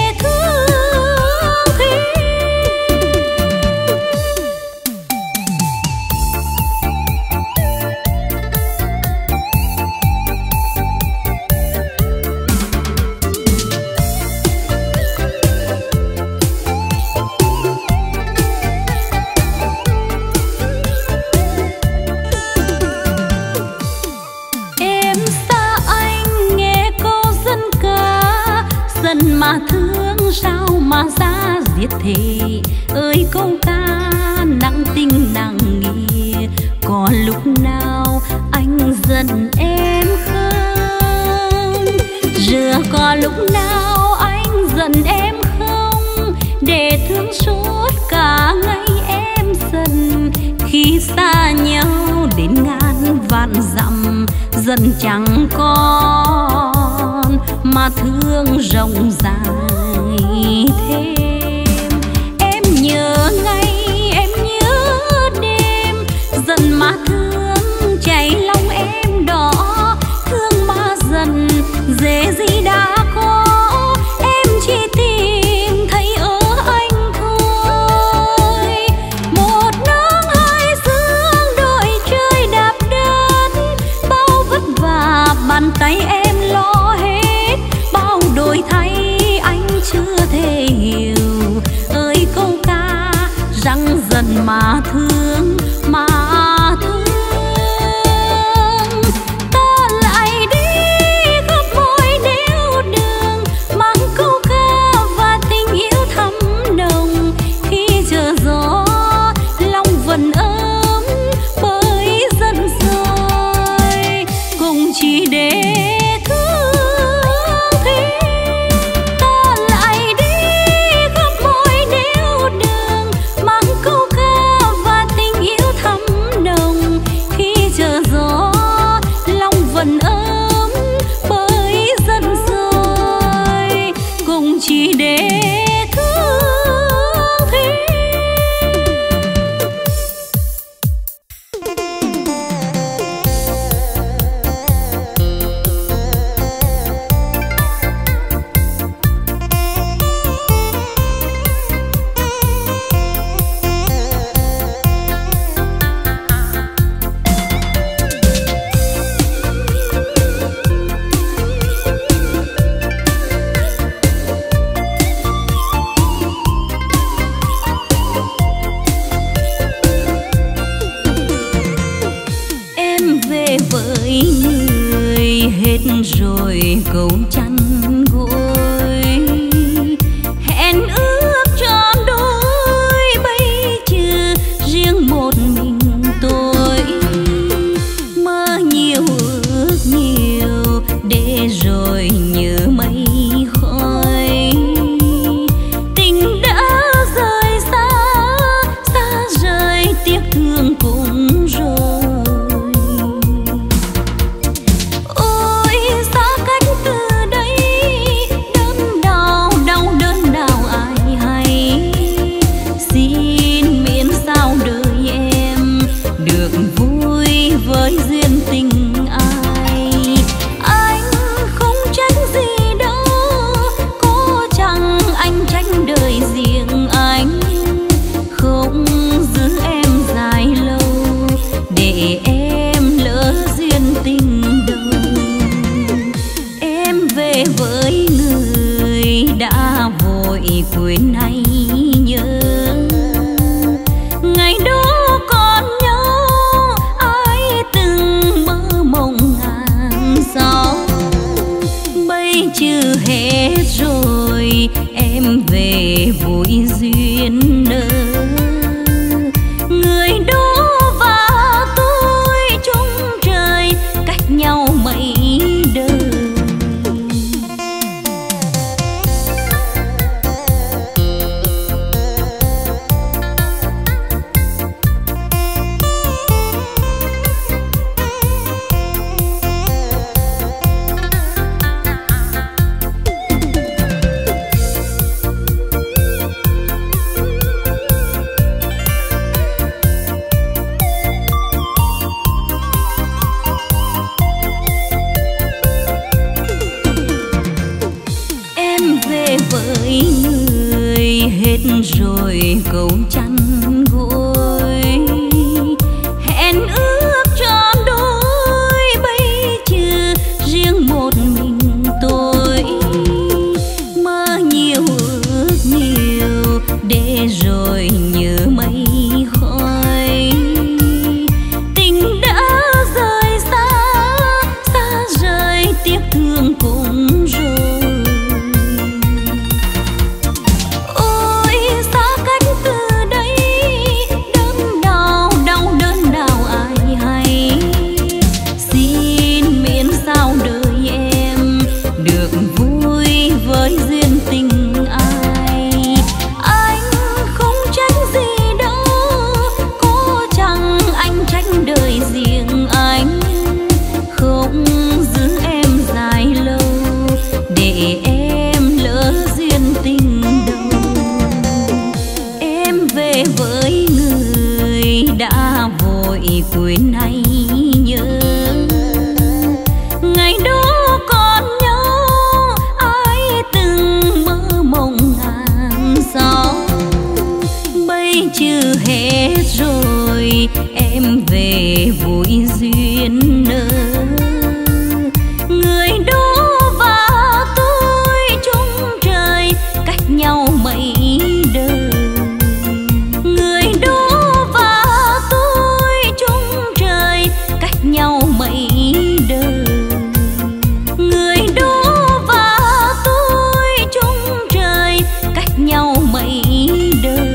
mà thương sao mà ra giết thề. Ơi câu ca nặng tình nặng nghĩa, có lúc nào anh giận em không? Giờ có lúc nào anh giận em không? Để thương suốt cả ngày em dần, khi xa nhau đến ngàn vạn dặm dần chẳng còn mà thương rộng dài thêm. Em nhớ ngày em nhớ đêm, dần mà thương cháy lòng em đỏ. Thương mà dần dễ gì đã có, em chỉ tìm thấy ở anh thôi. Một nắng hai sương đôi trời đạp đất, bao vất vả bàn tay em lo hết. Bao đổi thay anh chưa thể hiểu, ơi câu ca răng dần mà thương mà thương. Ta lại đi khắp mọi nẻo đường, mang câu ca và tình yêu thắm nồng. Khi chờ gió lòng vẫn ấm bởi dần rơi, cùng chỉ để chỉ để thương thêm. Với người hết rồi câu chăn gối, hẹn ước trọn đôi bây giờ riêng một mình tôi. Mơ nhiều ước nhiều để rồi nhớ mây khói. Tình đã rời xa, xa rời tiếc thương cũng rồi. được vui với duyên tình ai. Anh không tránh gì đâu, có chăng anh tránh đời riêng anh, không giữ em dài lâu để em lỡ duyên tình đầu. Em về với người đã vội quên hay nhớ, ngày đó còn nhau ai từng mơ mộng ngàn sao. Bây chưa hết rồi em về vui duyên nợ, người đó và tôi chung trời cách nhau mấy đời. Với người hết rồi câu chăn gối, hẹn ước trọn đôi bây giờ riêng một mình tôi. Mơ nhiều ước nhiều để rồi nhớ mây khói, tình đã rời xa, xa rời tiếc thương cũng rồi. Với duyên tình ai, anh không tránh gì đâu, có chăng anh tránh đời riêng anh, không giữ em dài lâu để em lỡ duyên tình đầu. Em về với người đã vội quên hay nhớ, ngày đó còn nhau ai từng mơ mộng ngàn sao. Bây chưa hết rồi em về vui duyên nợ, người đó và tôi chung trời cách nhau mấy đời. Người đó và tôi chung trời cách nhau mấy đời. Người đó và tôi chung trời cách nhau mấy đời.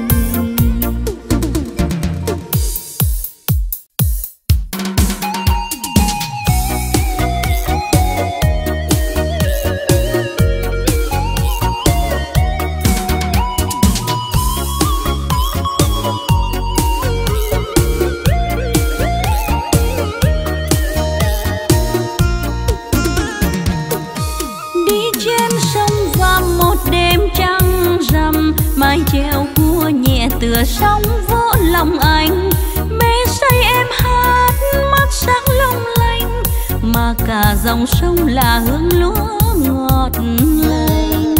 Mái chèo cua nhẹ tựa sóng vỗ lòng anh, mê say em hát mắt sáng long lanh, mà cả dòng sông là hương lúa ngọt lành.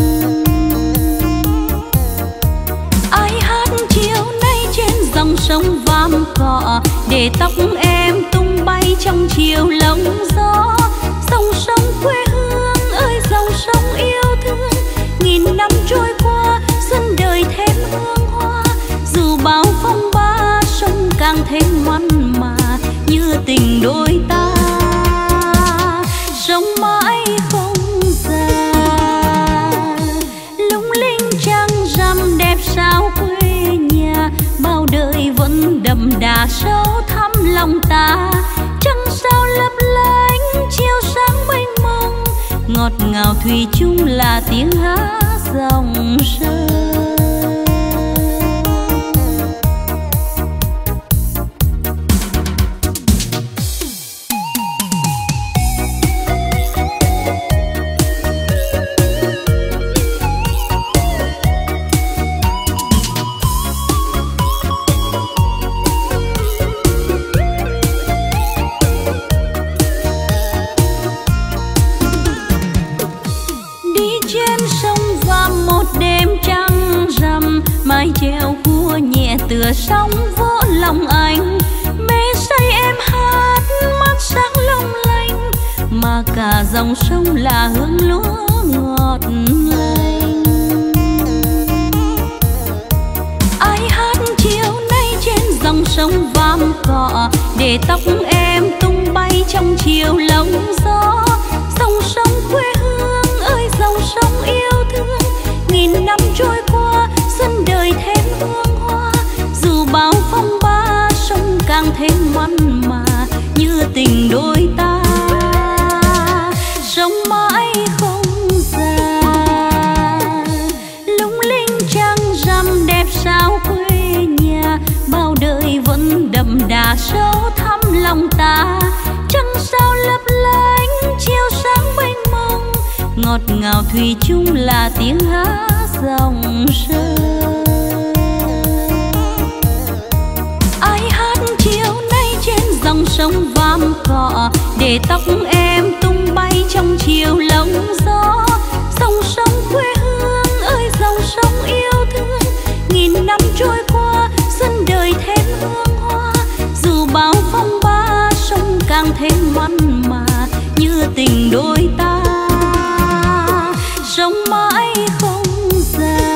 Ai hát chiều nay trên dòng sông Vam Cọ, để tóc em tung bay trong chiều lộng gió. Dòng sông quê hương ơi dòng sông yêu thương, nghìn năm trôi qua xuân đời thêm hương hoa. Dù bao phong ba sông càng thêm ngoan mà, như tình đôi ta sống mãi không già. Lung linh trăng rằm đẹp sao quê nhà, bao đời vẫn đậm đà sâu thẳm lòng ta. Trăng sao lấp lánh chiều sáng mênh mông, ngọt ngào thủy chung là tiếng hát dòng sông. dòng sông là hương lúa ngọt lành. Ai hát chiều nay trên dòng sông vàm cỏ, để tóc em tung bay trong chiều lộng gió. Dòng sông quê hương ơi dòng sông yêu thương, nghìn năm trôi qua xuân đời thêm hương hoa. Dù bao phong ba sông càng thêm mặn mà như tình đôi ta, sông mãi không già. Lung linh trăng rằm đẹp sao quê nhà, bao đời vẫn đậm đà sâu thẳm lòng ta. Trăng sao lấp lánh chiều sáng mênh mông, ngọt ngào thủy chung là tiếng hát dòng sông. Ai hát chiều nay trên dòng sông vàm cỏ, để tóc em tung bay trong chiều lộng gió. Dòng sông quê hương ơi dòng sông yêu thương, nghìn năm trôi qua xuân đời thêm hương hoa. Dù bao phong ba sông càng thêm mặn mà như tình đôi ta, sông mãi không già.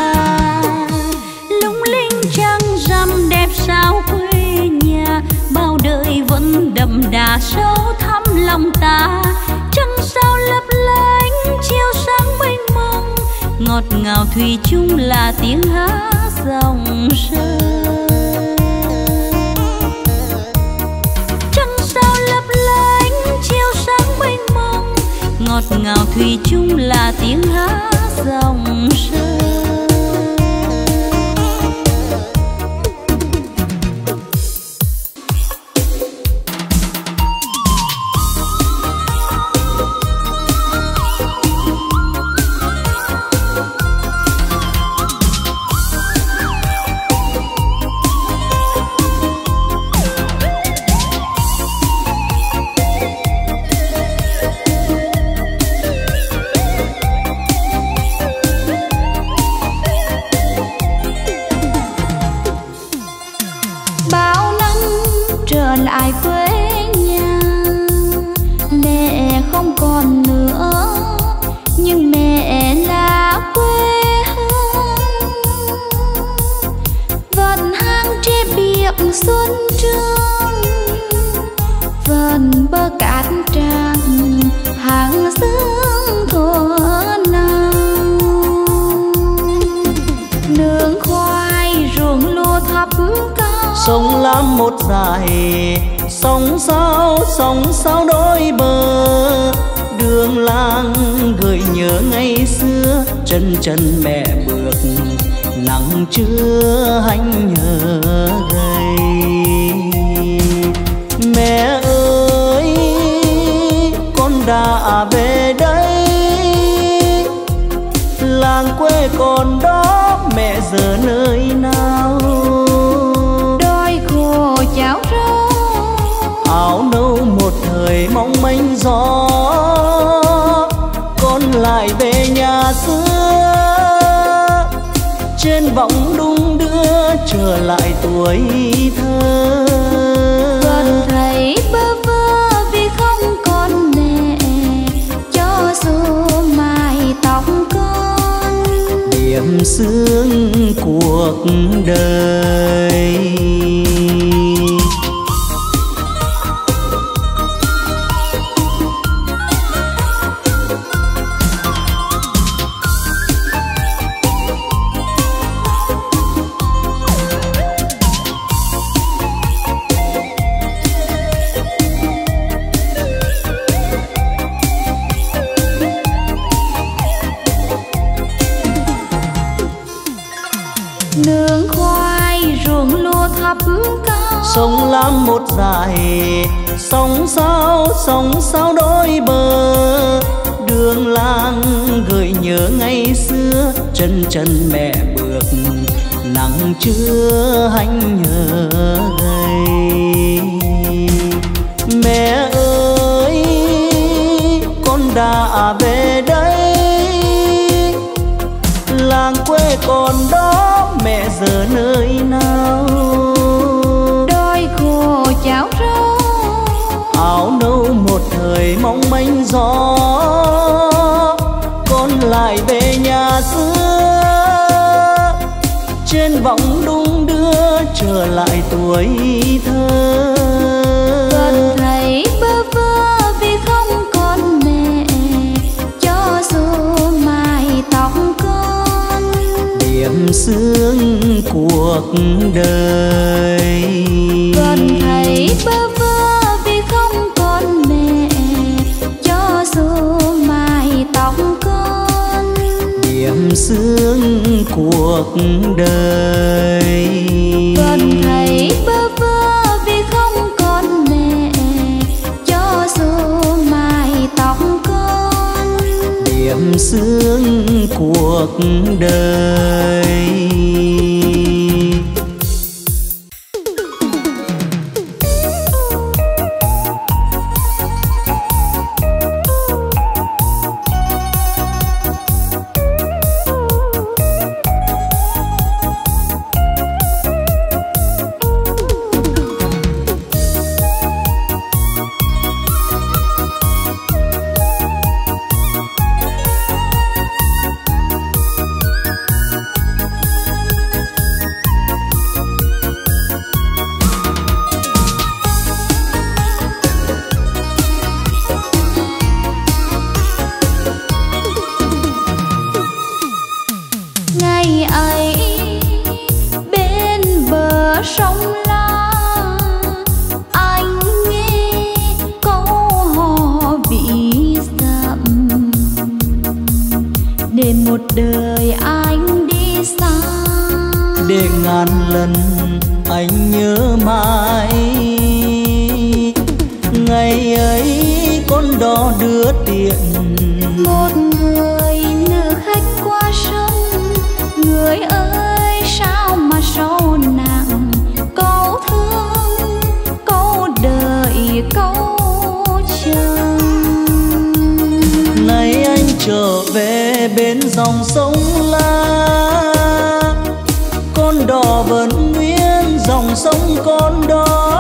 Lung linh trăng rằm đẹp sao quê nhà, bao đời vẫn đậm đà sâu thẳm lòng ta. Trăng sao lấp lánh chiều sáng mênh mông, ngọt ngào thủy chung là tiếng hát dòng sông. Trăng sao lấp lánh chiều sáng mênh mông, ngọt ngào thủy chung là tiếng hát dòng sông. Lại quê nhà, mẹ không còn nữa, nhưng mẹ là quê hương. Vẫn hang tre biếc xuân trương, vẫn bờ cát trắng hàng sương thuở nào. Nương khoai ruộng lúa thấp cao, sông Lam một dải, sóng sao sóng sao đôi bờ. Đường làng gợi nhớ ngày xưa, chân chân mẹ bước nắng trưa hanh nhớ gầy. Mẹ ơi con đã về đây, làng quê còn đó mẹ giờ nơi nào. Cháo rau áo nâu một thời mong manh gió, con lại về nhà xưa. Trên võng đung đưa trở lại tuổi thơ. Vẫn thấy bơ vơ vì không còn mẹ, cho dù mái tóc con điểm sương cuộc đời. Nương khoai ruộng lúa thấp cao, sông Lam một dải, sóng sao sóng sao đôi bờ. Đường làng gợi nhớ ngày xưa, chân chân mẹ bước nắng trưa hanh nhớ gầy. Mẹ ơi con đã về đây, làng quê còn đó mẹ giờ nơi nào. Đôi khô cháo rau áo nâu một thời mong manh gió, trở lại tuổi thơ. Gần thấy bơ vơ vì không còn mẹ, cho dù mái tóc con điểm sương cuộc đời. Gần thấy bơ vơ vì không còn mẹ, cho dù mái tóc con điểm sương cuộc đời. Gần thấy bơ vơ vì không còn mẹ, cho dù mái tóc con điểm sương cuộc đời. Ngày ấy bên bờ sông La, anh nghe câu hò vĩ dặm, để một đời anh đi xa. Để ngàn lần anh nhớ mãi ngày ấy con đò đưa tiền. Một người nữ khách qua sông, người ơi sao mà sâu nặng, câu thương câu đợi câu chờ. Nay anh trở về bên dòng sông La, con đò vẫn nguyên dòng sông con đó.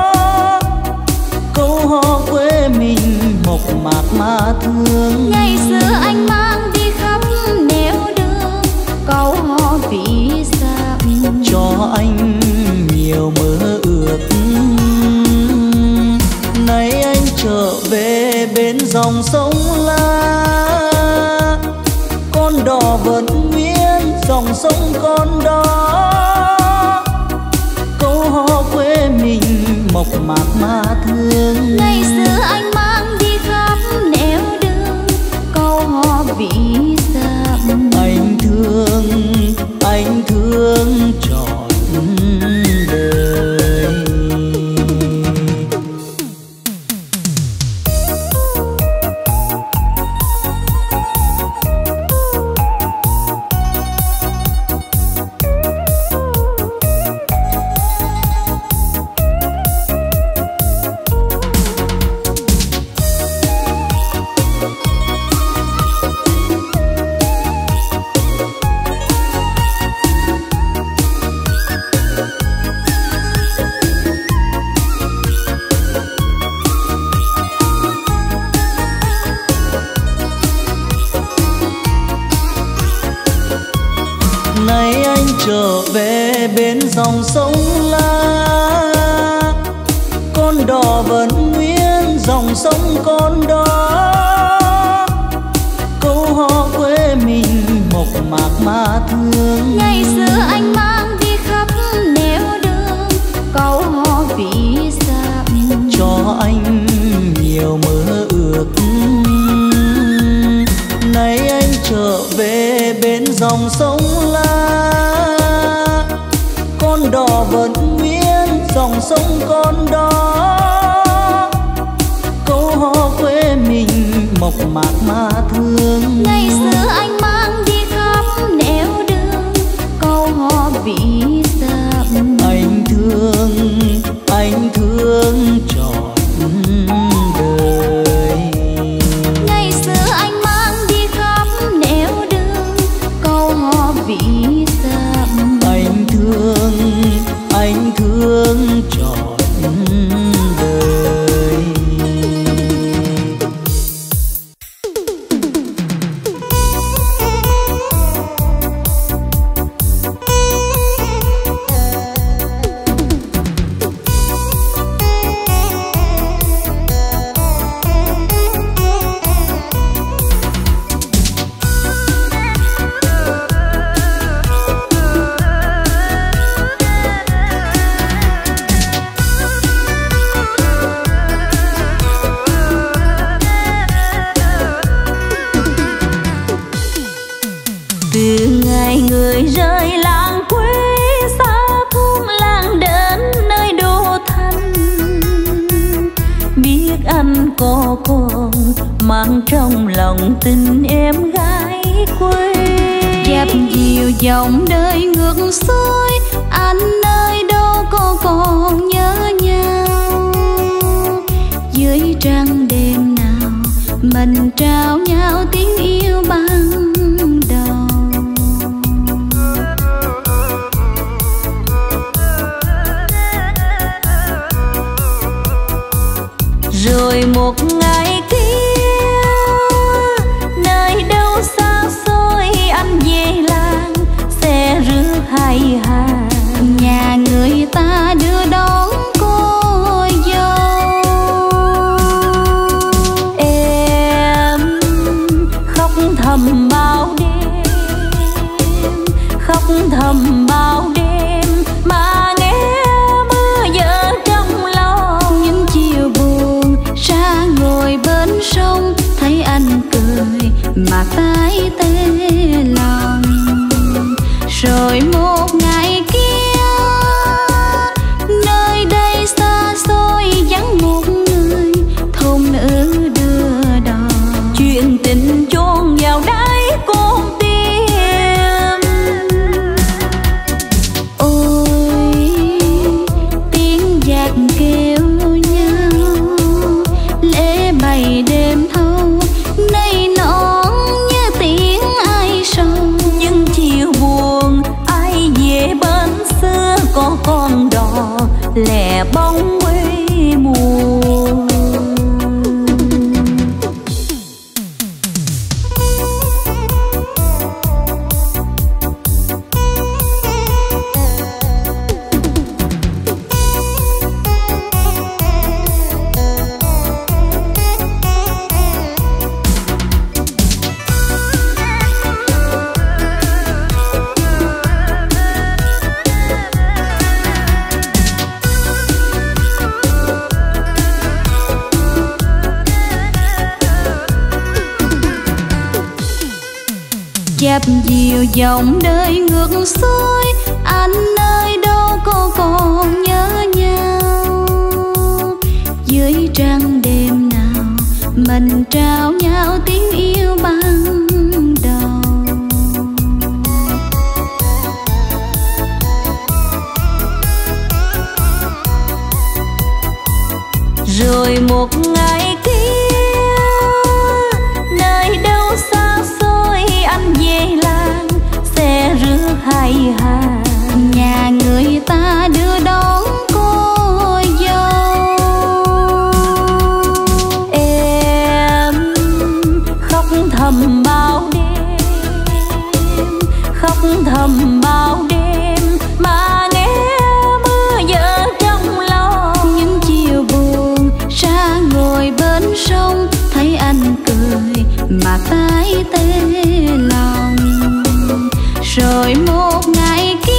Câu hò quê mình mộc mạc mà thương. Ngày xưa anh mang đi khắp nẻo đường, câu hò vĩ dặm cho anh nhiều mơ ước. Nay anh trở về bên dòng sông La, con đò vẫn nguyên dòng sông con đó. Câu hò quê mình mộc mạc mà thương. Ngày xưa anh mang đi khắp nẻo đường, câu hò vĩ dặm Anh thương, anh thương trọn đời. Nay anh trở về bên dòng sông La, con đò vẫn nguyên dòng sông con đó. Câu hò quê mình mộc mạc mà thương. Ngày xưa anh mang đi khắp nẻo đường, câu hò vĩ dặm cho anh nhiều mơ ước. Nay anh trở về bên dòng sông La, con đò vẫn nguyên dòng sông con đó. Câu hò quê mình mộc mạc mà thương. Ngày xưa anh mang đi khắp nẻo đường, câu hò vĩ dặm Anh thương, anh thương trọn đời. Ngày xưa anh mang đi khắp nẻo đường, câu hò vĩ dặm Anh thương, anh thương trọn đời. có con mang trong lòng tình em gái quê. Dẹp dìu dòng đời ngược xuôi, anh ơi đâu có còn nhớ nhau. Dưới trăng đêm nào mình trao nhau tiếng yêu ban đầu. Rồi một ngày kia nơi đâu xa xôi anh về làng xe rước hai hàng, nhà người ta đưa đón cô dâu. Em khóc thầm bao đêm, khóc thầm bao đêm mà nghe mưa vỡ trong lòng. Những chiều buồn ra ngồi bên sông, thấy anh cười mà tái tê lòng. Rồi một ngày kia nơi đây xa xôi vắng một người, thôn nữ đưa đò. Chuyện tình chôn vào đáy con tim. Ôi tiếng dạt kêu nhau, lễ bày đêm thâu nay nón như tiếng ai sầu. Những chiều buồn ai về bên xưa có con đò lẻ bóng quê mùa. Dẹp dìu dòng đời ngược xuôi, anh ơi đâu có còn nhớ nhau. Dưới trăng đêm nào mình trao nhau tiếng yêu ban đầu. Rồi một ngày kia nơi đâu xa xôi anh về làng xe rước hai hàng, nhà người ta đưa đón cô dâu. Em khóc thầm bao đêm, khóc thầm bao đêm mà nghe mưa vỡ trong lòng. Những chiều buồn ra ngồi bên sông, thấy anh cười mà tái tê lòng. Rồi một ngày kia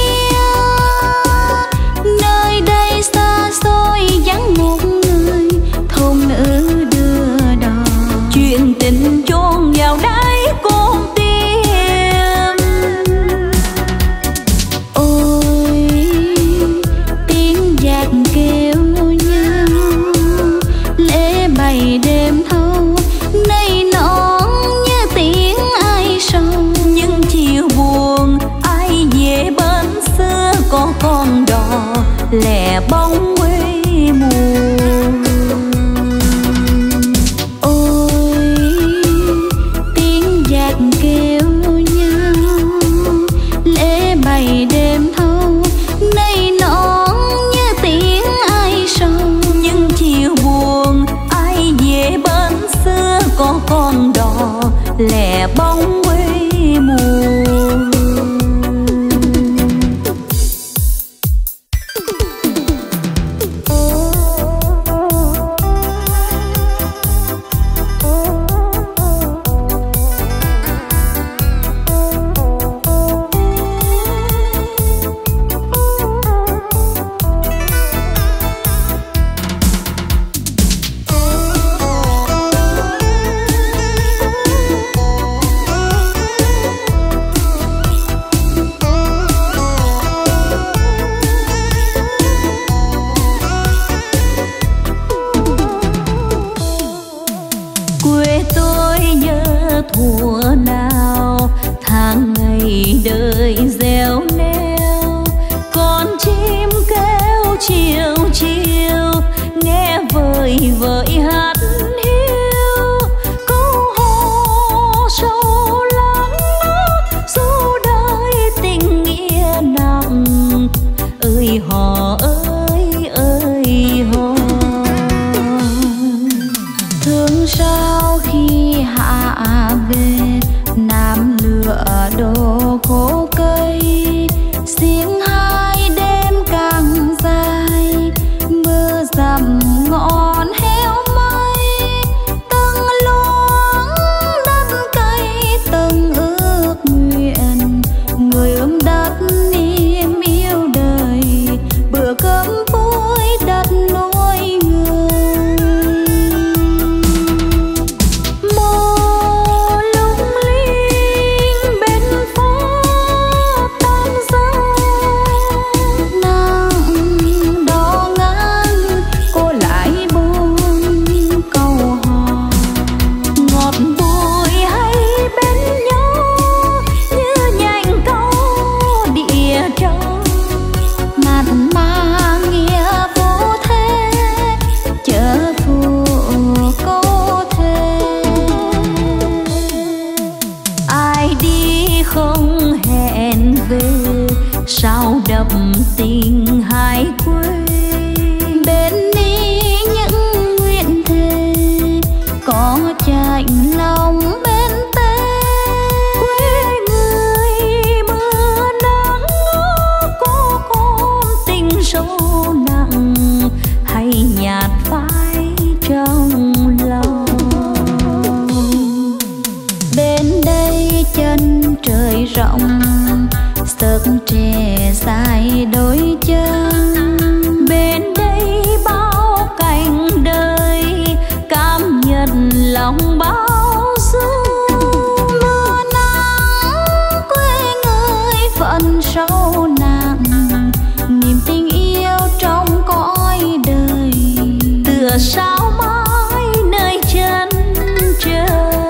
ngày đời gieo neo. Con chim kêu chiều chiều nghe vời vợi hát hiu. Câu hò sâu lắng dù đời tình nghĩa nặng. Ơi hò ơi ơi hò. Thương sao khi hạ về Nam lửa đổ khô cây. Xiếng hai đêm càng dài mưa dầm ngọn heo mây. Từng luống đất cay từng ước nguyện. Người ươm đất niềm yêu đời. Bữa cơm vui đất nuôi người. Mồ lung linh bên phố tam giác. Nắng đỏ ngang cô lại buông câu hò. Ngọt bùi hay bên nhau như nhành câu địa trâu. Mặn mà nghĩa vô thế chớ phụ câu thề. Ai đi không hẹn về sao đậm tình hai quê. Bên đi những nguyện thề có chạnh lòng bên tê. Quê người mưa nắng có con tình sâu nặng hay nhạt phai trong lòng. Bên đây chân trời rộng sớt trẻ dài đôi chân. Bên đây bao cảnh đời cảm nhận lòng bao dung. Mưa nắng quê người phận sâu nặng. Niềm tình yêu trong cõi đời tựa sao mãi nơi chân trời.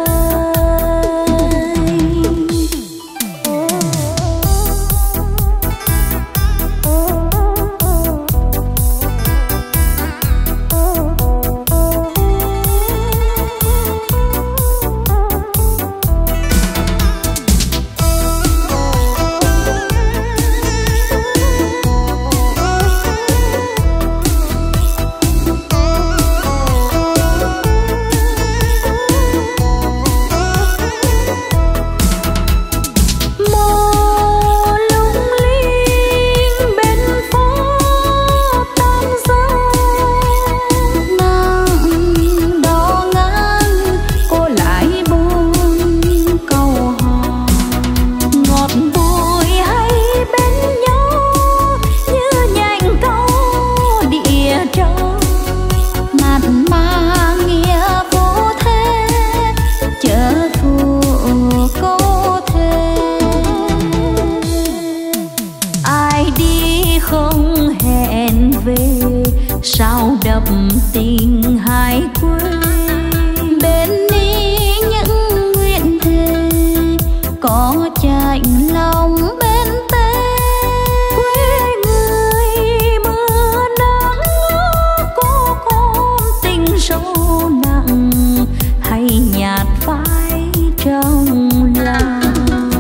Sao đậm tình hai quê. Bên đi những nguyện thề có chạnh lòng bên tê. Quê người mưa nắng có con tình sâu nặng hay nhạt phai trong lòng.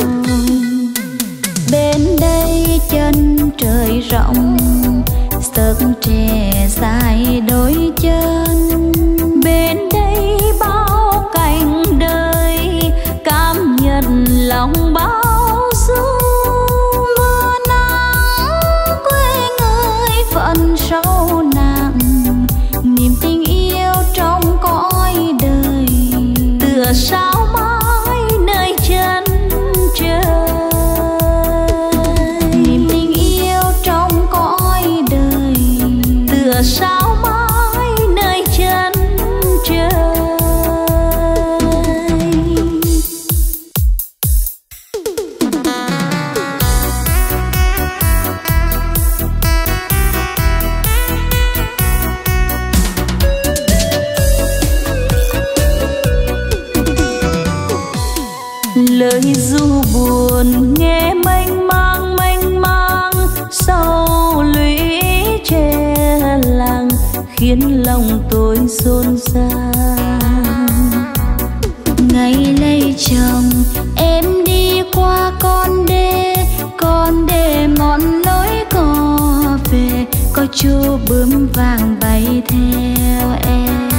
Bên đây chân trời rộng sớt trẻ dài đôi chân. Bên đây bao cảnh đời cảm nhận lòng bao dung. Mưa nắng quê người phận sâu nặng. Niềm tình yêu trong cõi đời tựa sao mãi nơi chân trời. Niềm tình yêu trong cõi đời tựa sao mãi nơi chân trời. Lời ru buồn buồn nghe mênh mang mênh mang sâu lũy che làng khiến lòng tôi xôn xao. Ngày lấy chồng em đi qua con đê, con đê mòn lối cò về, có chú bướm vàng bay theo em.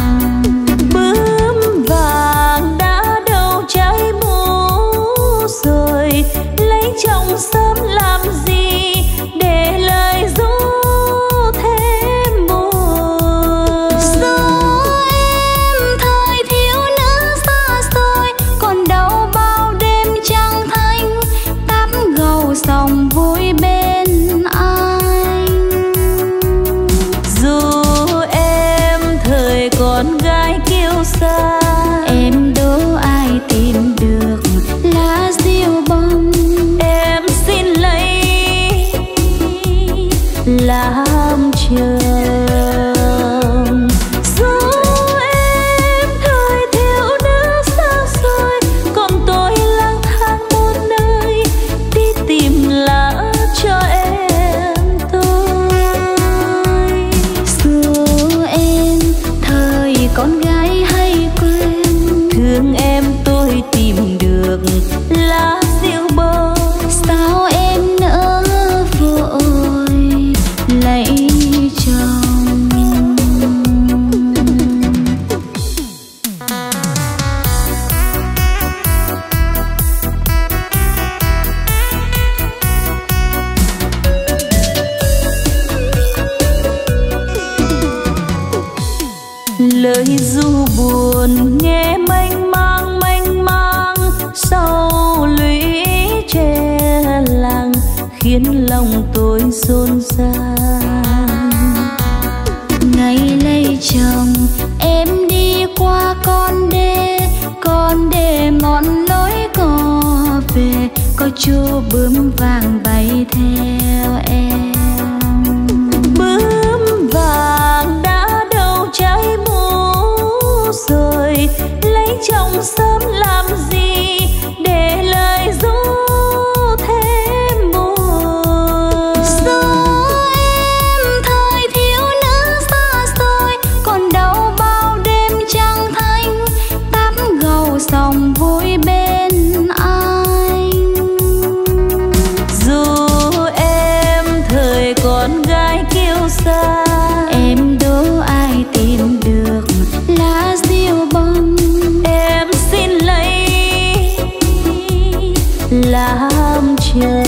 Bướm vàng đã đâu trái mũ rồi, lấy chồng sớm làm gì để lời ru thêm buồn. Dù em thời thiếu nữ xa xôi, còn đâu bao đêm trăng thanh, tắm gầu sòng vui bên anh. Dù em thời con gái kiêu sa, em đố ai tìm được lá diêu bông, em xin lấy làm chồng. Dù em thời thiếu nữ xa xôi, còn tôi lang thang một nơi đi tìm lá cho em tôi. dù em thời con gái hay quên, Thương em tôi tìm được lá diêu bông. sao em nỡ vội lấy chồng. Lời ru buồn nghe mênh mang mênh mang sâu lũy che làng khiến lòng tôi xôn xao. Ngày lấy chồng em đi qua con đê, con đê mòn lối cò về, có chú bướm vàng bay theo em. Bướm vàng đã đâu trái mũ rồi, lấy chồng sớm làm gì để lời ru thêm buồn. Dù em thời thiếu nữ xa xôi, còn đâu bao đêm trăng thanh, tắm gầu sòng vui bên anh. Dù em thời con gái kiêu sa, Em đố ai tìm được lá diêu bông, em xin lấy làm chồng.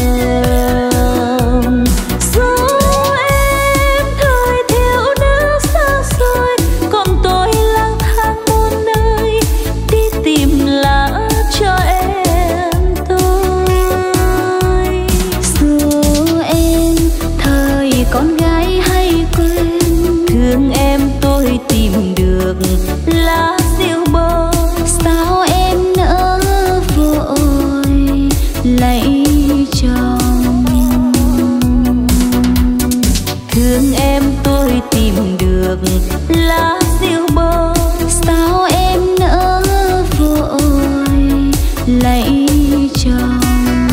Dù em thời thiếu nữ xa xôi, còn tôi lang thang một nơi đi tìm lá cho em tôi. dù em thời con gái hay quên, Thương em tôi tìm được lá diêu bông. sao em nỡ vội lấy chồng. Thương em tôi tìm được lá diêu bông. Sao em nỡ vội lấy chồng.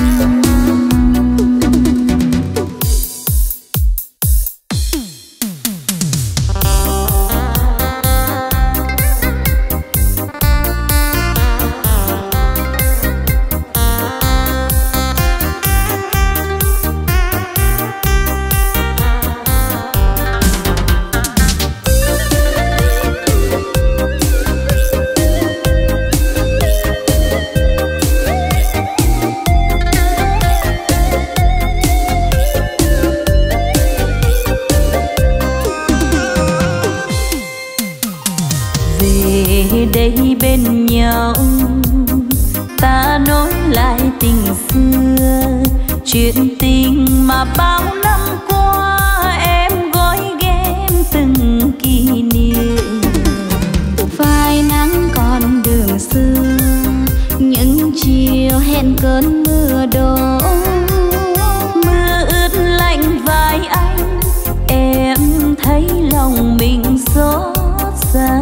Đây bên nhau ta nối lại tình xưa, chuyện tình mà bao năm qua em gói ghém từng kỷ niệm. Phai nắng còn đường xưa, những chiều hẹn cơn mưa đổ. Mưa ướt lạnh vai anh, em thấy lòng mình xót xa.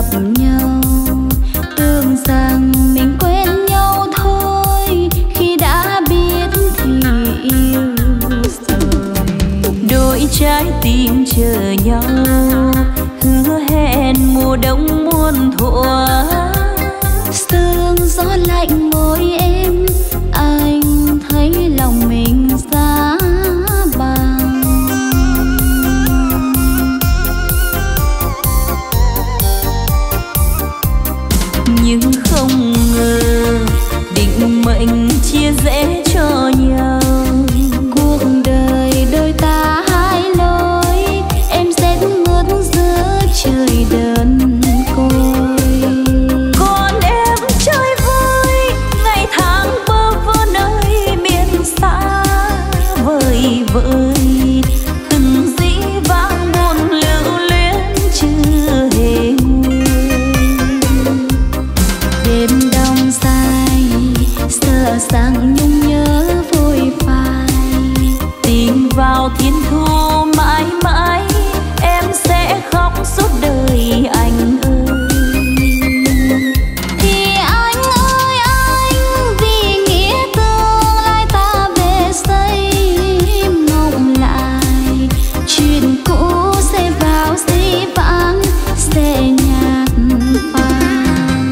gặp nhau, tưởng rằng mình quen nhau thôi, khi đã biết thì yêu rồi. Đôi trái tim chờ nhau, hứa hẹn mùa đông muôn thuở. Sương gió lạnh môi em, anh thấy lòng mình giá băng. Nhưng không ngờ định mệnh chia rẽ cho nhau. Cuộc đời đôi ta hai lối, em sẽ ngước giữa trời đơn côi. Còn em chơi vơi ngày tháng bơ vơ nơi miền xa vời vợi, từng dĩ vãng buồn lưu luyến chưa hề nguôi. Đêm đông dài sợ rằng nhung nhớ vội phai, Tình vào thiên thu mãi mãi, em sẽ khóc suốt đời anh ơi. thì anh ơi anh, vì nghĩa tương lai ta về xây mộng lại. Chuyện cũ sẽ vào dĩ vãng, sẽ nhạt phai.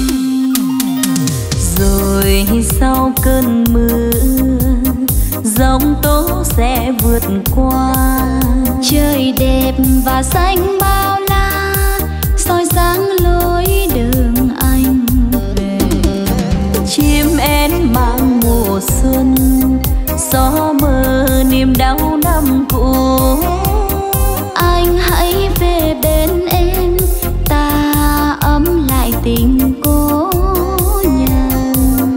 Rồi sau cơn mưa, giông tố sẽ vượt qua. Trời đẹp và xanh bao la, soi sáng lối đường anh về. Chim én mang mùa xuân, gió mơ niềm đau năm cũ. Anh hãy về bên em, ta ấm lại tình cố nhân.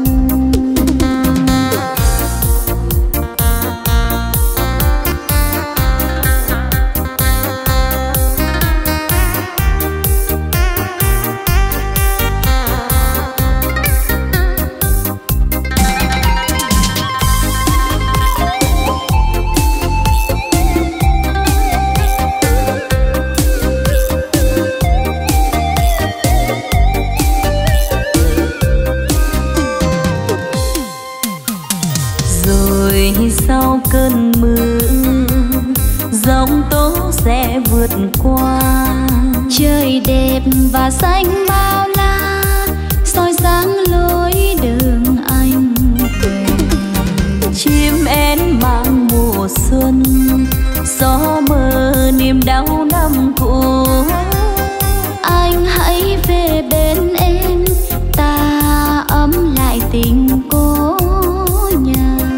Rồi sau cơn mưa, giông tố sẽ vượt qua. Trời đẹp và xanh bao la, soi sáng lối đường anh về. Chim én mang mùa xuân, gió mơ niềm đau năm cũ. Anh hãy về bên em, ta ấm lại tình cố nhân.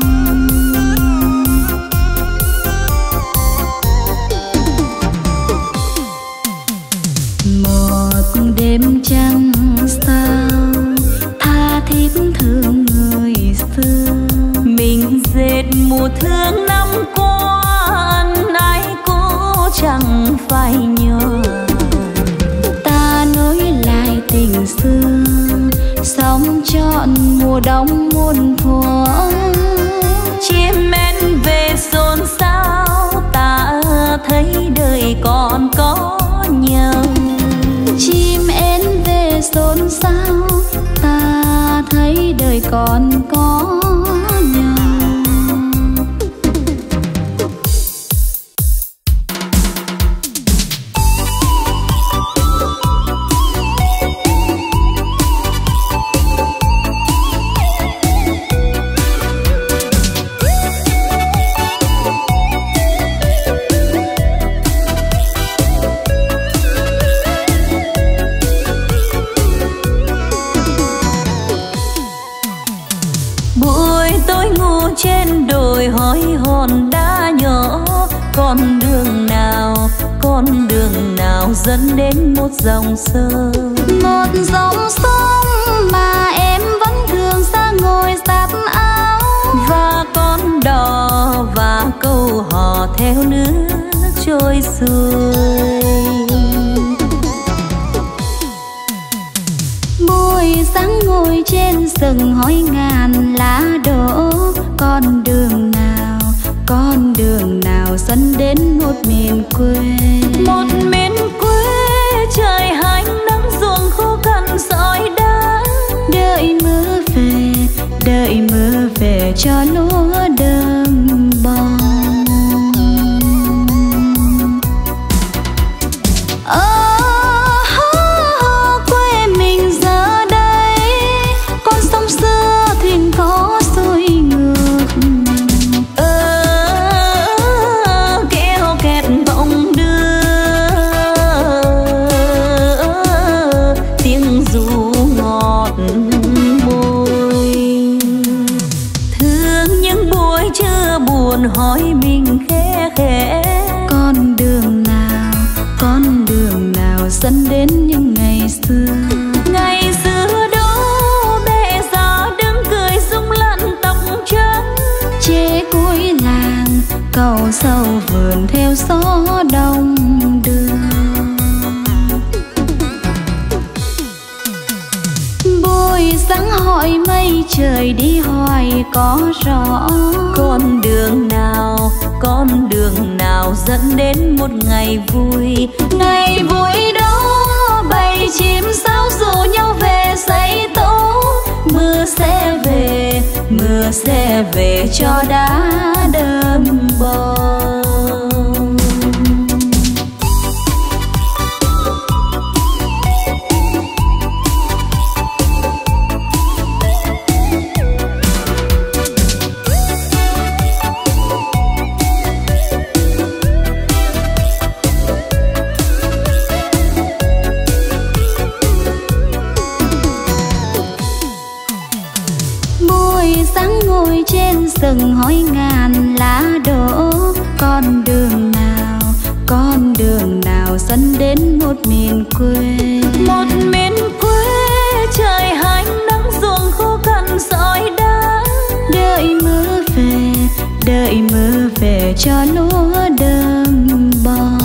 Một đêm trăng sao, tha thiết thương người xưa. Mình dệt mùa thương năm qua, ân ái cũ chẳng phai nhòa. Ta nối lại tình xưa, sống trọn mùa đông muôn thuở. Chim én về xôn xao, ta thấy đời còn có nhau. Chim én về xôn xao, ta thấy đời còn có nhau. Trên đồi hỏi hòn đá nhỏ, con đường nào, con đường nào dẫn đến một dòng sông. Một dòng sông mà em vẫn thường xa ngồi giặt áo. Và con đò và câu hò theo nước trôi xuôi. Buổi sáng ngồi trên sừng hỏi ngàn lá đổ. Con đường nào, con đường nào dẫn đến một miền quê. Một miền quê trời hanh đợi mưa về cho lúa đơm bông. Hỏi mình khẽ khẽ con đường nào, con đường nào dẫn đến những ngày xưa. Ngày xưa đó mẹ già đứng cười rung lăn tóc trắng, chế cuối làng cầu sâu vườn theo gió đông đưa. Buổi sáng hỏi mây trời đi hoài có rõ, con đường nào, con đường nào dẫn đến một ngày vui. Ngày vui đó bầy chim sáo rủ nhau về xây tổ. Mưa sẽ về, mưa sẽ về cho đá đơm bông. Trên rừng hỏi ngàn lá đổ, con đường nào, con đường nào dẫn đến một miền quê. Một miền quê trời hanh nắng ruộng khô cằn sỏi đá. Đợi mưa về, đợi mưa về cho lúa đơm bông.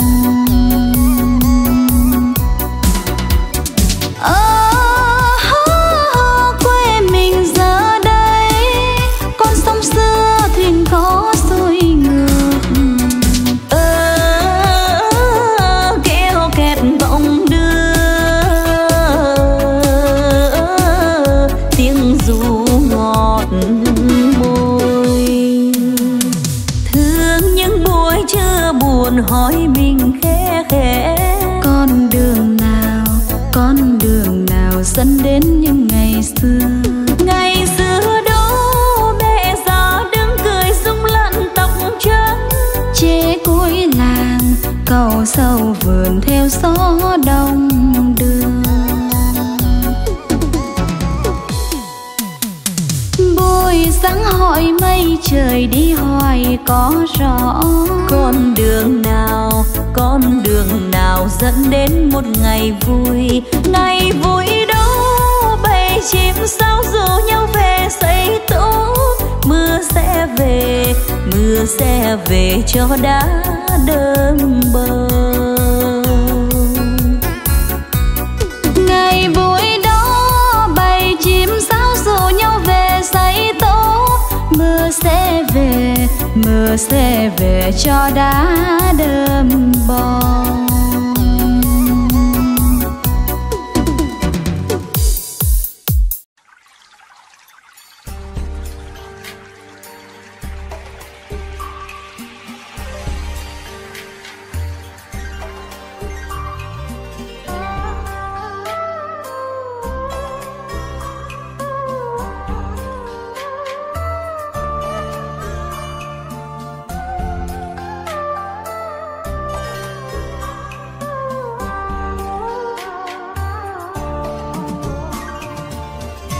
Hỏi mình khẽ khẽ con đường nào, con đường nào dẫn đến những ngày xưa. Ngày xưa đó mẹ già đứng cười rung lăn tóc trắng, chế cuối làng cầu sâu vườn theo gió đông đưa. Buổi sáng hỏi mây trời đi hoài có rõ, con đường nào, con đường nào dẫn đến một ngày vui. Ngày vui đó bầy chim sáo rủ nhau về xây tổ. Mưa sẽ về, mưa sẽ về cho đá đơm bông. Ngày vui đó bầy chim sáo rủ nhau về xây tổ. Mưa sẽ về, mưa sẽ về cho đá đơm bông.